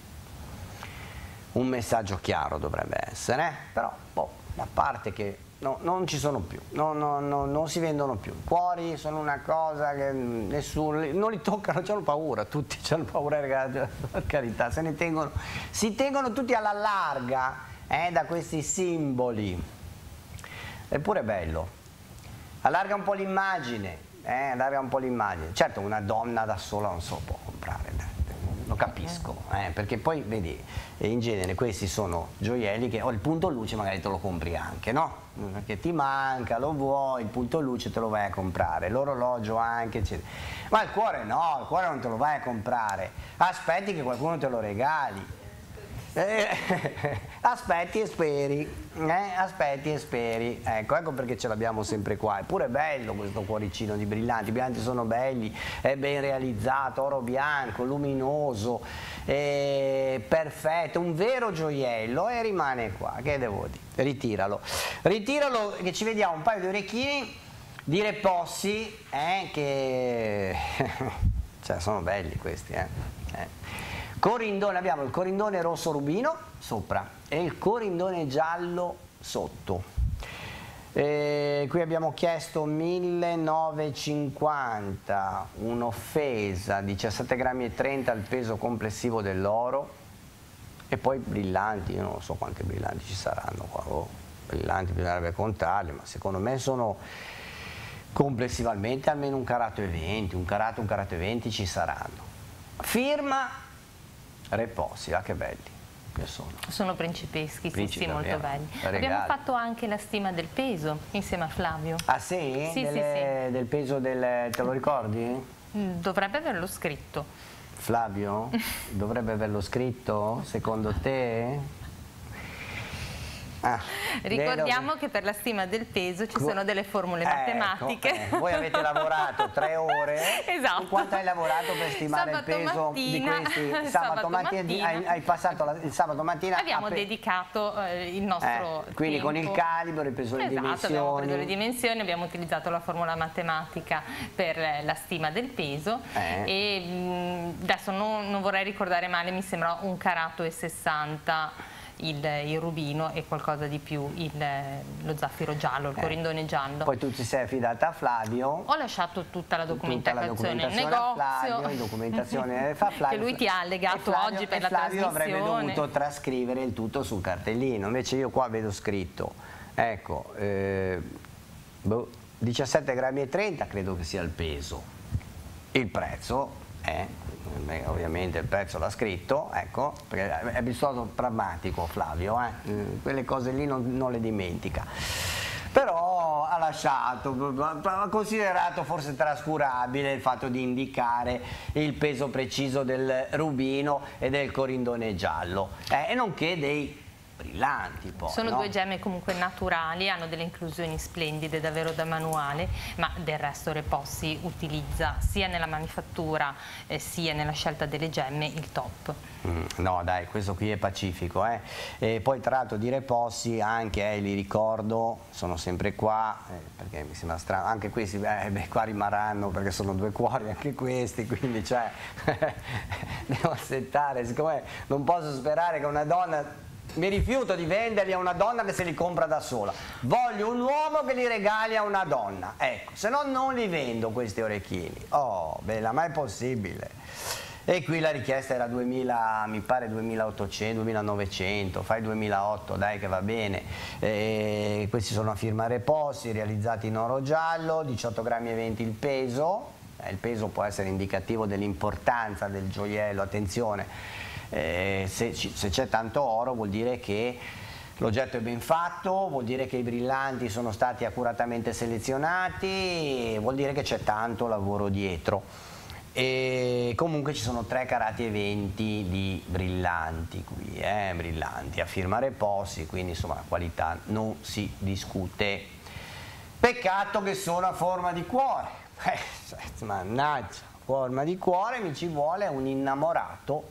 Un messagggo chiaro dovrebbe essere, però, a parte che no, non ci sono più, non si vendono più. Cuori sono una cosa che nessuno, non li toccano, hanno paura, tutti hanno paura, per carità, si tengono tutti alla larga da questi simboli. Eppure è bello, allarga un po' l'immagine, certo una donna da sola non se lo può comprare, lo capisco, perché poi vedi, in genere questi sono gioielli che il punto luce magari te lo compri anche, no? Perché ti manca, lo vuoi, il punto luce te lo vai a comprare, l'orologio anche, eccetera. Ma il cuore no, il cuore non te lo vai a comprare, aspetti che qualcuno te lo regali. Aspetti e speri, ecco perché ce l'abbiamo sempre qua. Eppure è bello questo cuoricino di brillanti, i brillanti sono belli, è ben realizzato, oro bianco, luminoso, perfetto, un vero gioiello, e rimane qua, che devo dire, ritiralo che ci vediamo un paio di orecchini di Repossi, che cioè sono belli questi, Corindone, abbiamo il corindone rosso rubino sopra e il corindone giallo sotto. Qui abbiamo chiesto 1950, un'offesa, 17,30 grammi al peso complessivo dell'oro, e poi brillanti, io non so quanti brillanti ci saranno qua, brillanti bisognerebbe contarli, ma secondo me sono complessivamente almeno 1 caratto e 20, un caratto e 20 ci saranno. Firma Repossi, che belli che sono. Sono principeschi, sì, molto belli. Abbiamo fatto anche la stima del peso insieme a Flavio. Ah sì? Sì. Del peso te lo ricordi? Dovrebbe averlo scritto. Flavio? Dovrebbe averlo scritto, secondo te? Ricordiamo che per la stima del peso ci sono delle formule matematiche. Voi avete lavorato 3 ore. Esatto. Quanto hai lavorato per stimare il peso di questi? Sabato mattina. Hai passato il sabato mattina. Abbiamo dedicato il nostro quindi tempo. Con il calibro, hai preso le dimensioni. Abbiamo preso le dimensioni, abbiamo utilizzato la formula matematica per la stima del peso e adesso non vorrei ricordare male, mi sembra 1,60 caratto il rubino e qualcosa di più lo zaffiro giallo, il corindone giallo. Poi tu ti sei affidata a Flavio. Ho lasciato tutta la documentazione nel negozio. Flavio, che lui ti ha allegato oggi per la trasmissione. Flavio avrebbe dovuto trascrivere il tutto sul cartellino, invece io qua vedo scritto, ecco, 17,30 grammi credo che sia il peso. Il prezzo ovviamente il prezzo l'ha scritto, ecco, perché è stato pragmatico Flavio, quelle cose lì non le dimentica. Però ha lasciato, ha considerato forse trascurabile il fatto di indicare il peso preciso del rubino e del corindone giallo, e nonché dei brillanti poi. Sono due gemme comunque naturali, hanno delle inclusioni splendide, davvero da manuale, ma del resto Repossi utilizza sia nella manifattura sia nella scelta delle gemme il top. No dai, questo qui è pacifico, E poi tra l'altro di Repossi anche, li ricordo, sono sempre qua, perché mi sembra strano, anche questi, qua rimarranno perché sono 2 cuori anche questi, quindi cioè devo aspettare, siccome non posso sperare che una donna, mi rifiuto di venderli a una donna che se li compra da sola, voglio un uomo che li regali a una donna, ecco, se no non li vendo questi orecchini. Oh, bella, ma è possibile? E qui la richiesta era 2000, mi pare 2800, 2900, fai 2008, dai che va bene. Questi sono a firma Repossi, realizzati in oro giallo, 18,20 grammi il peso, Il peso può essere indicativo dell'importanza del gioiello, attenzione, se c'è tanto oro vuol dire che l'oggetto è ben fatto, vuol dire che i brillanti sono stati accuratamente selezionati, vuol dire che c'è tanto lavoro dietro. E comunque ci sono 3 carati e 20 di brillanti qui, brillanti a firma Repossi, quindi insomma la qualità non si discute. Peccato che sono a forma di cuore, mannaggia, forma di cuore, mi ci vuole un innamorato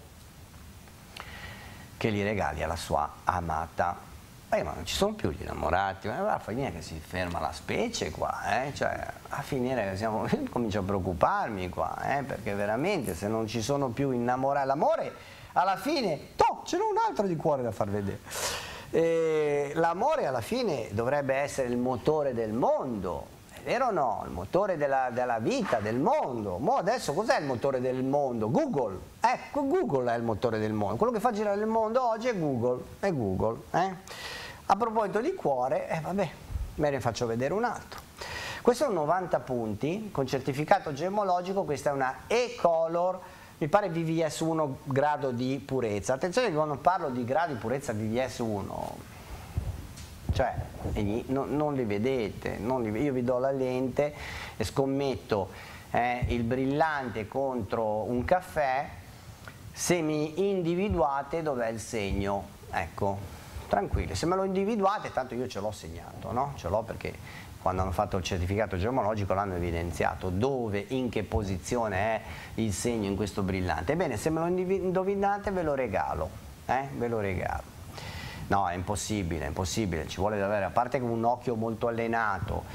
che li regali alla sua amata. Ma non ci sono più gli innamorati, ma va a finire che si ferma la specie qua, cioè a finire che comincio a preoccuparmi qua, perché veramente se non ci sono più innamorati, l'amore alla fine, ce n'è un altro di cuore da far vedere, l'amore alla fine dovrebbe essere il motore del mondo, è vero o no? Il motore della vita, del mondo. Mo adesso cos'è il motore del mondo? Google, ecco, Google è il motore del mondo, quello che fa girare il mondo oggi è Google, A proposito di cuore, vabbè, me ne faccio vedere un altro. Questo è un 90 punti con certificato gemologico, questa è una E-Color, mi pare VVS 1 grado di purezza. Attenzione che quando parlo di grado di purezza VVS 1, cioè non li vedete, io vi do la lente e scommetto il brillante contro un caffè, se mi individuate dov'è il segno, ecco. Tranquilli, se me lo individuate, tanto io ce l'ho segnato, no? Ce l'ho perché quando hanno fatto il certificato gemologico l'hanno evidenziato dove, in che posizione è il segno in questo brillante. Ebbene, se me lo indovinate ve lo regalo, ve lo regalo. No, è impossibile, ci vuole davvero, a parte con un occhio molto allenato,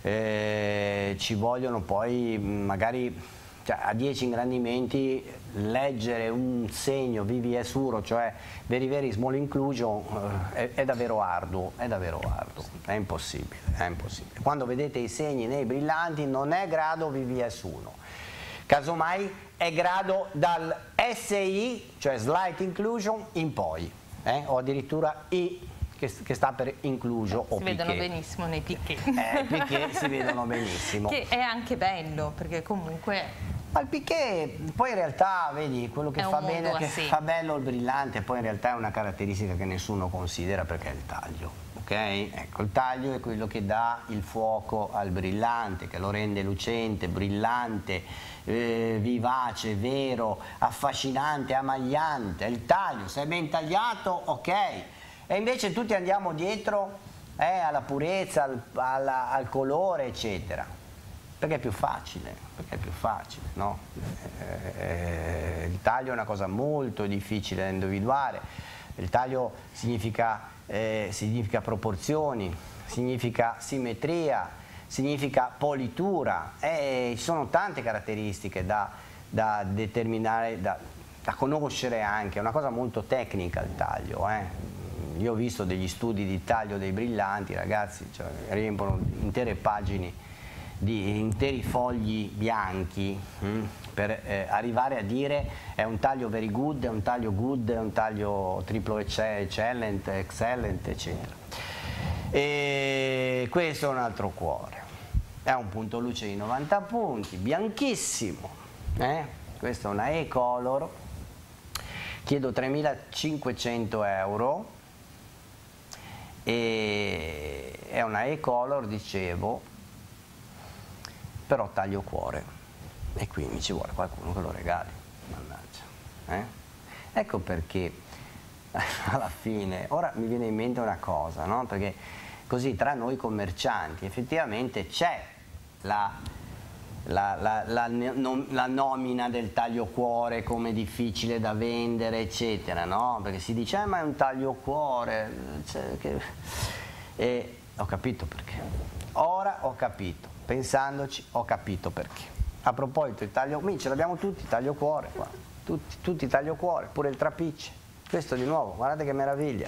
ci vogliono poi magari, cioè, a 10 ingrandimenti leggere un segno VVS 1, cioè very small inclusion, è davvero arduo, è impossibile. Quando vedete i segni nei brillanti non è grado VVS 1, casomai è grado dal SI, cioè slight inclusion, in poi, o addirittura I che sta per incluso o si vedono benissimo nei piquet. I piquet si vedono benissimo. Che è anche bello, perché comunque... Ma il piquet, poi in realtà, vedi, quello che fa bene, che fa bello il brillante, poi in realtà è una caratteristica che nessuno considera perché è il taglio, ok? Ecco, il taglio è quello che dà il fuoco al brillante, che lo rende lucente, brillante, vivace, vero, affascinante, amagliante. Il taglio, se è ben tagliato, ok. E invece tutti andiamo dietro alla purezza, al colore, eccetera. Perché è più facile, no? Il taglio è una cosa molto difficile da individuare, il taglio significa proporzioni, significa simmetria, significa politura, ci sono tante caratteristiche da determinare, da conoscere anche, è una cosa molto tecnica il taglio. Io ho visto degli studi di taglio dei brillanti, ragazzi, cioè, riempiono intere pagine di interi fogli bianchi per arrivare a dire è un taglio very good, è un taglio good, è un taglio triplo excellent, eccetera. E questo è un altro cuore, è un punto luce di 90 punti, bianchissimo, questa è una E-Color, chiedo 3.500 euro e è una E-Color, dicevo, però taglio cuore e quindi ci vuole qualcuno che lo regali, mannaggia. Ecco perché alla fine, ora mi viene in mente una cosa, no? Perché così tra noi commercianti effettivamente c'è la nomina del taglio cuore come difficile da vendere, eccetera, no? Perché si dice ma è un taglio cuore, e ho capito perché, ora ho capito. Pensandoci ho capito perché. A proposito, il taglio, ce l'abbiamo tutti, taglio cuore, qua. Tutti taglio cuore, pure il trapice. Questo di nuovo, guardate che meraviglia.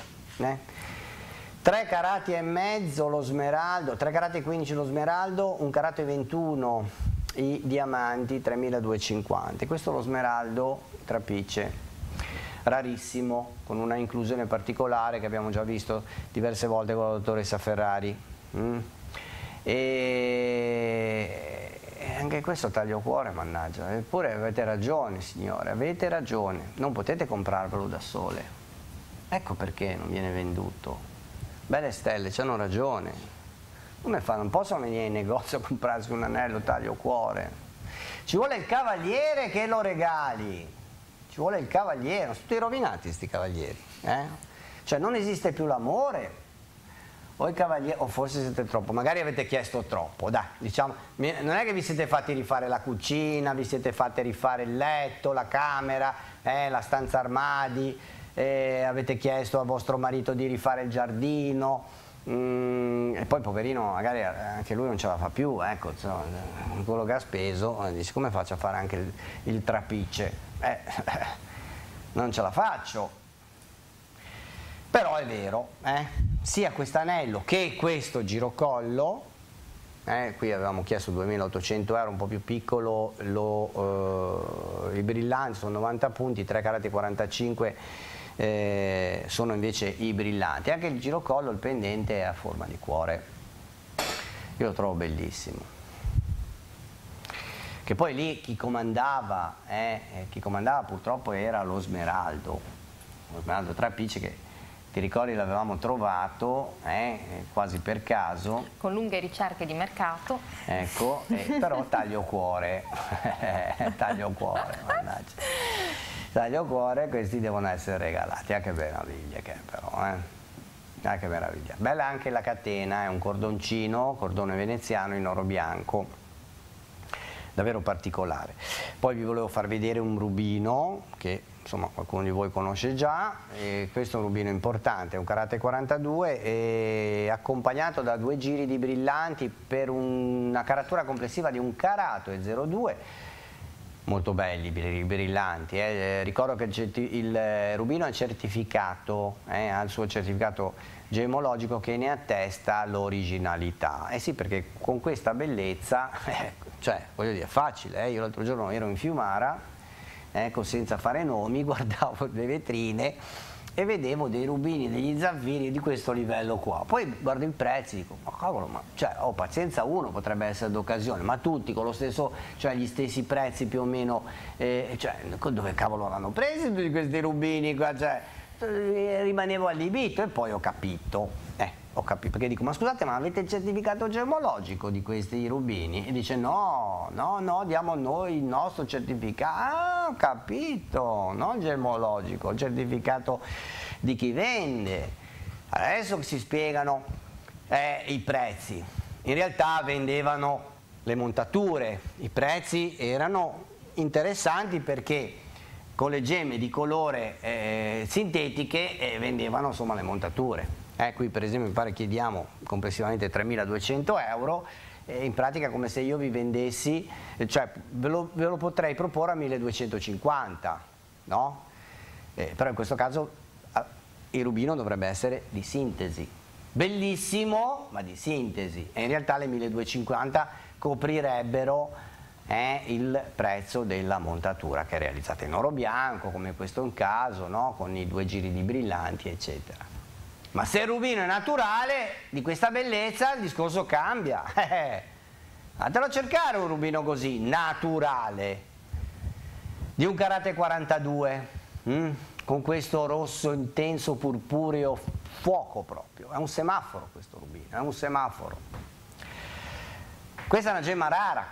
3 carati e mezzo lo smeraldo, 3 carati e 15 lo smeraldo, 1 carato e 21 i diamanti, 3.250. Questo è lo smeraldo trapice, rarissimo, con una inclusione particolare che abbiamo già visto diverse volte con la dottoressa Ferrari. E anche questo taglio cuore, mannaggia, eppure avete ragione signore, avete ragione, non potete comprarvelo da sole, ecco perché non viene venduto. Belle stelle, c'hanno ragione, come fanno? Non possono venire in negozio a comprarsi un anello taglio cuore, ci vuole il cavaliere che lo regali, ci vuole il cavaliere, sono tutti rovinati sti cavalieri, cioè non esiste più l'amore. O i cavalieri, o forse siete troppo, magari avete chiesto troppo, dai, diciamo, non è che vi siete fatti rifare la cucina, vi siete fatti rifare il letto, la camera, la stanza armadi, avete chiesto al vostro marito di rifare il giardino, e poi poverino magari anche lui non ce la fa più, ecco, insomma, quello che ha speso, dice come faccio a fare anche il trapice? Non ce la faccio. Però è vero, sia quest'anello che questo girocollo, qui avevamo chiesto 2.800 euro, un po' più piccolo, i brillanti sono 90 punti, 3 carati 45 sono invece i brillanti. Anche il girocollo, il pendente è a forma di cuore, io lo trovo bellissimo. Che poi lì chi comandava purtroppo era lo Smeraldo Trapice, che ti ricordi l'avevamo trovato quasi per caso, con lunghe ricerche di mercato, ecco, però taglio cuore, taglio cuore, mannaggia, taglio cuore, questi devono essere regalati, che meraviglia che è però, che meraviglia. Bella anche la catena, è un cordone veneziano in oro bianco, davvero particolare. Poi vi volevo far vedere un rubino che insomma qualcuno di voi conosce già, questo è un rubino importante, è un carate 42 e accompagnato da 2 giri di brillanti per una caratura complessiva di 1 carato e 0,2, molto belli i brillanti, ricordo che il rubino è certificato, ha il suo certificato gemologico che ne attesta l'originalità, sì, perché con questa bellezza, cioè voglio dire, è facile, io l'altro giorno ero in Fiumara, ecco, senza fare nomi, guardavo le vetrine e vedevo dei rubini, degli zaffiri di questo livello qua. Poi guardo i prezzi e dico, ma cavolo, ma cioè, pazienza, uno potrebbe essere d'occasione, ma tutti con lo stesso, cioè gli stessi prezzi più o meno, cioè dove cavolo l'hanno presi tutti questi rubini qua? Cioè, rimanevo allibito e poi ho capito, perché dico, ma scusate, ma avete il certificato gemologico di questi rubini? E dice, no, diamo noi il nostro certificato. Ho capito, non gemologico, il certificato di chi vende. Adesso si spiegano i prezzi. In realtà vendevano le montature, i prezzi erano interessanti perché con le gemme di colore sintetiche vendevano insomma le montature. Qui per esempio mi pare chiediamo complessivamente 3.200 euro, in pratica come se io vi vendessi, cioè ve lo potrei proporre a 1.250, no? Però in questo caso il rubino dovrebbe essere di sintesi, bellissimo ma di sintesi, e in realtà le 1.250 coprirebbero il prezzo della montatura che è realizzata in oro bianco, come questo è un caso, no? Con i 2 giri di brillanti eccetera. Ma se il rubino è naturale, di questa bellezza, il discorso cambia. Andatelo a cercare un rubino così, naturale, di un carate 42, con questo rosso intenso, purpureo, fuoco proprio. È un semaforo questo rubino, è un semaforo. Questa è una gemma rara,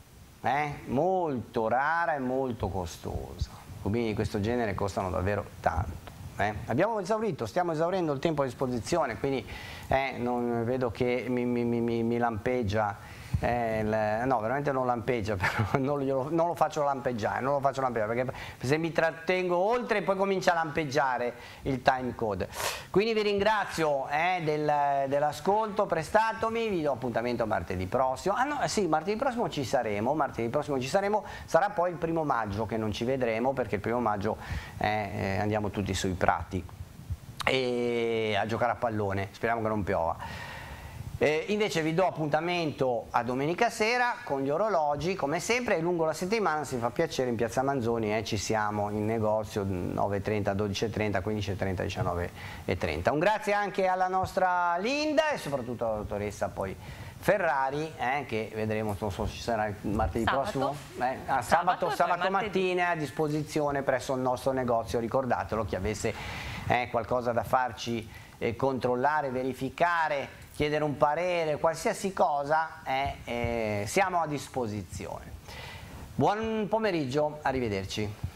molto rara e molto costosa. Rubini di questo genere costano davvero tanto. Abbiamo esaurito, stiamo esaurendo il tempo a disposizione, quindi non vedo che mi lampeggia, no, veramente non lampeggia, però non lo faccio lampeggiare, perché se mi trattengo oltre poi comincia a lampeggiare il time code. Quindi vi ringrazio dell'ascolto prestatomi, vi do appuntamento martedì prossimo. Martedì prossimo ci saremo, sarà poi il 1° maggio che non ci vedremo, perché il 1° maggio andiamo tutti sui prati a giocare a pallone, speriamo che non piova. Invece vi do appuntamento a domenica sera con gli orologi, come sempre, e lungo la settimana, se vi fa piacere, in Piazza Manzoni ci siamo in negozio 9:30, 12:30, 15:30, 19:30. Un grazie anche alla nostra Linda e soprattutto alla dottoressa poi Ferrari, che vedremo, non so se ci sarà il martedì prossimo, sabato mattina a disposizione presso il nostro negozio. Ricordatelo, chi avesse qualcosa da farci controllare, verificare, chiedere un parere, qualsiasi cosa, siamo a disposizione. Buon pomeriggio, arrivederci.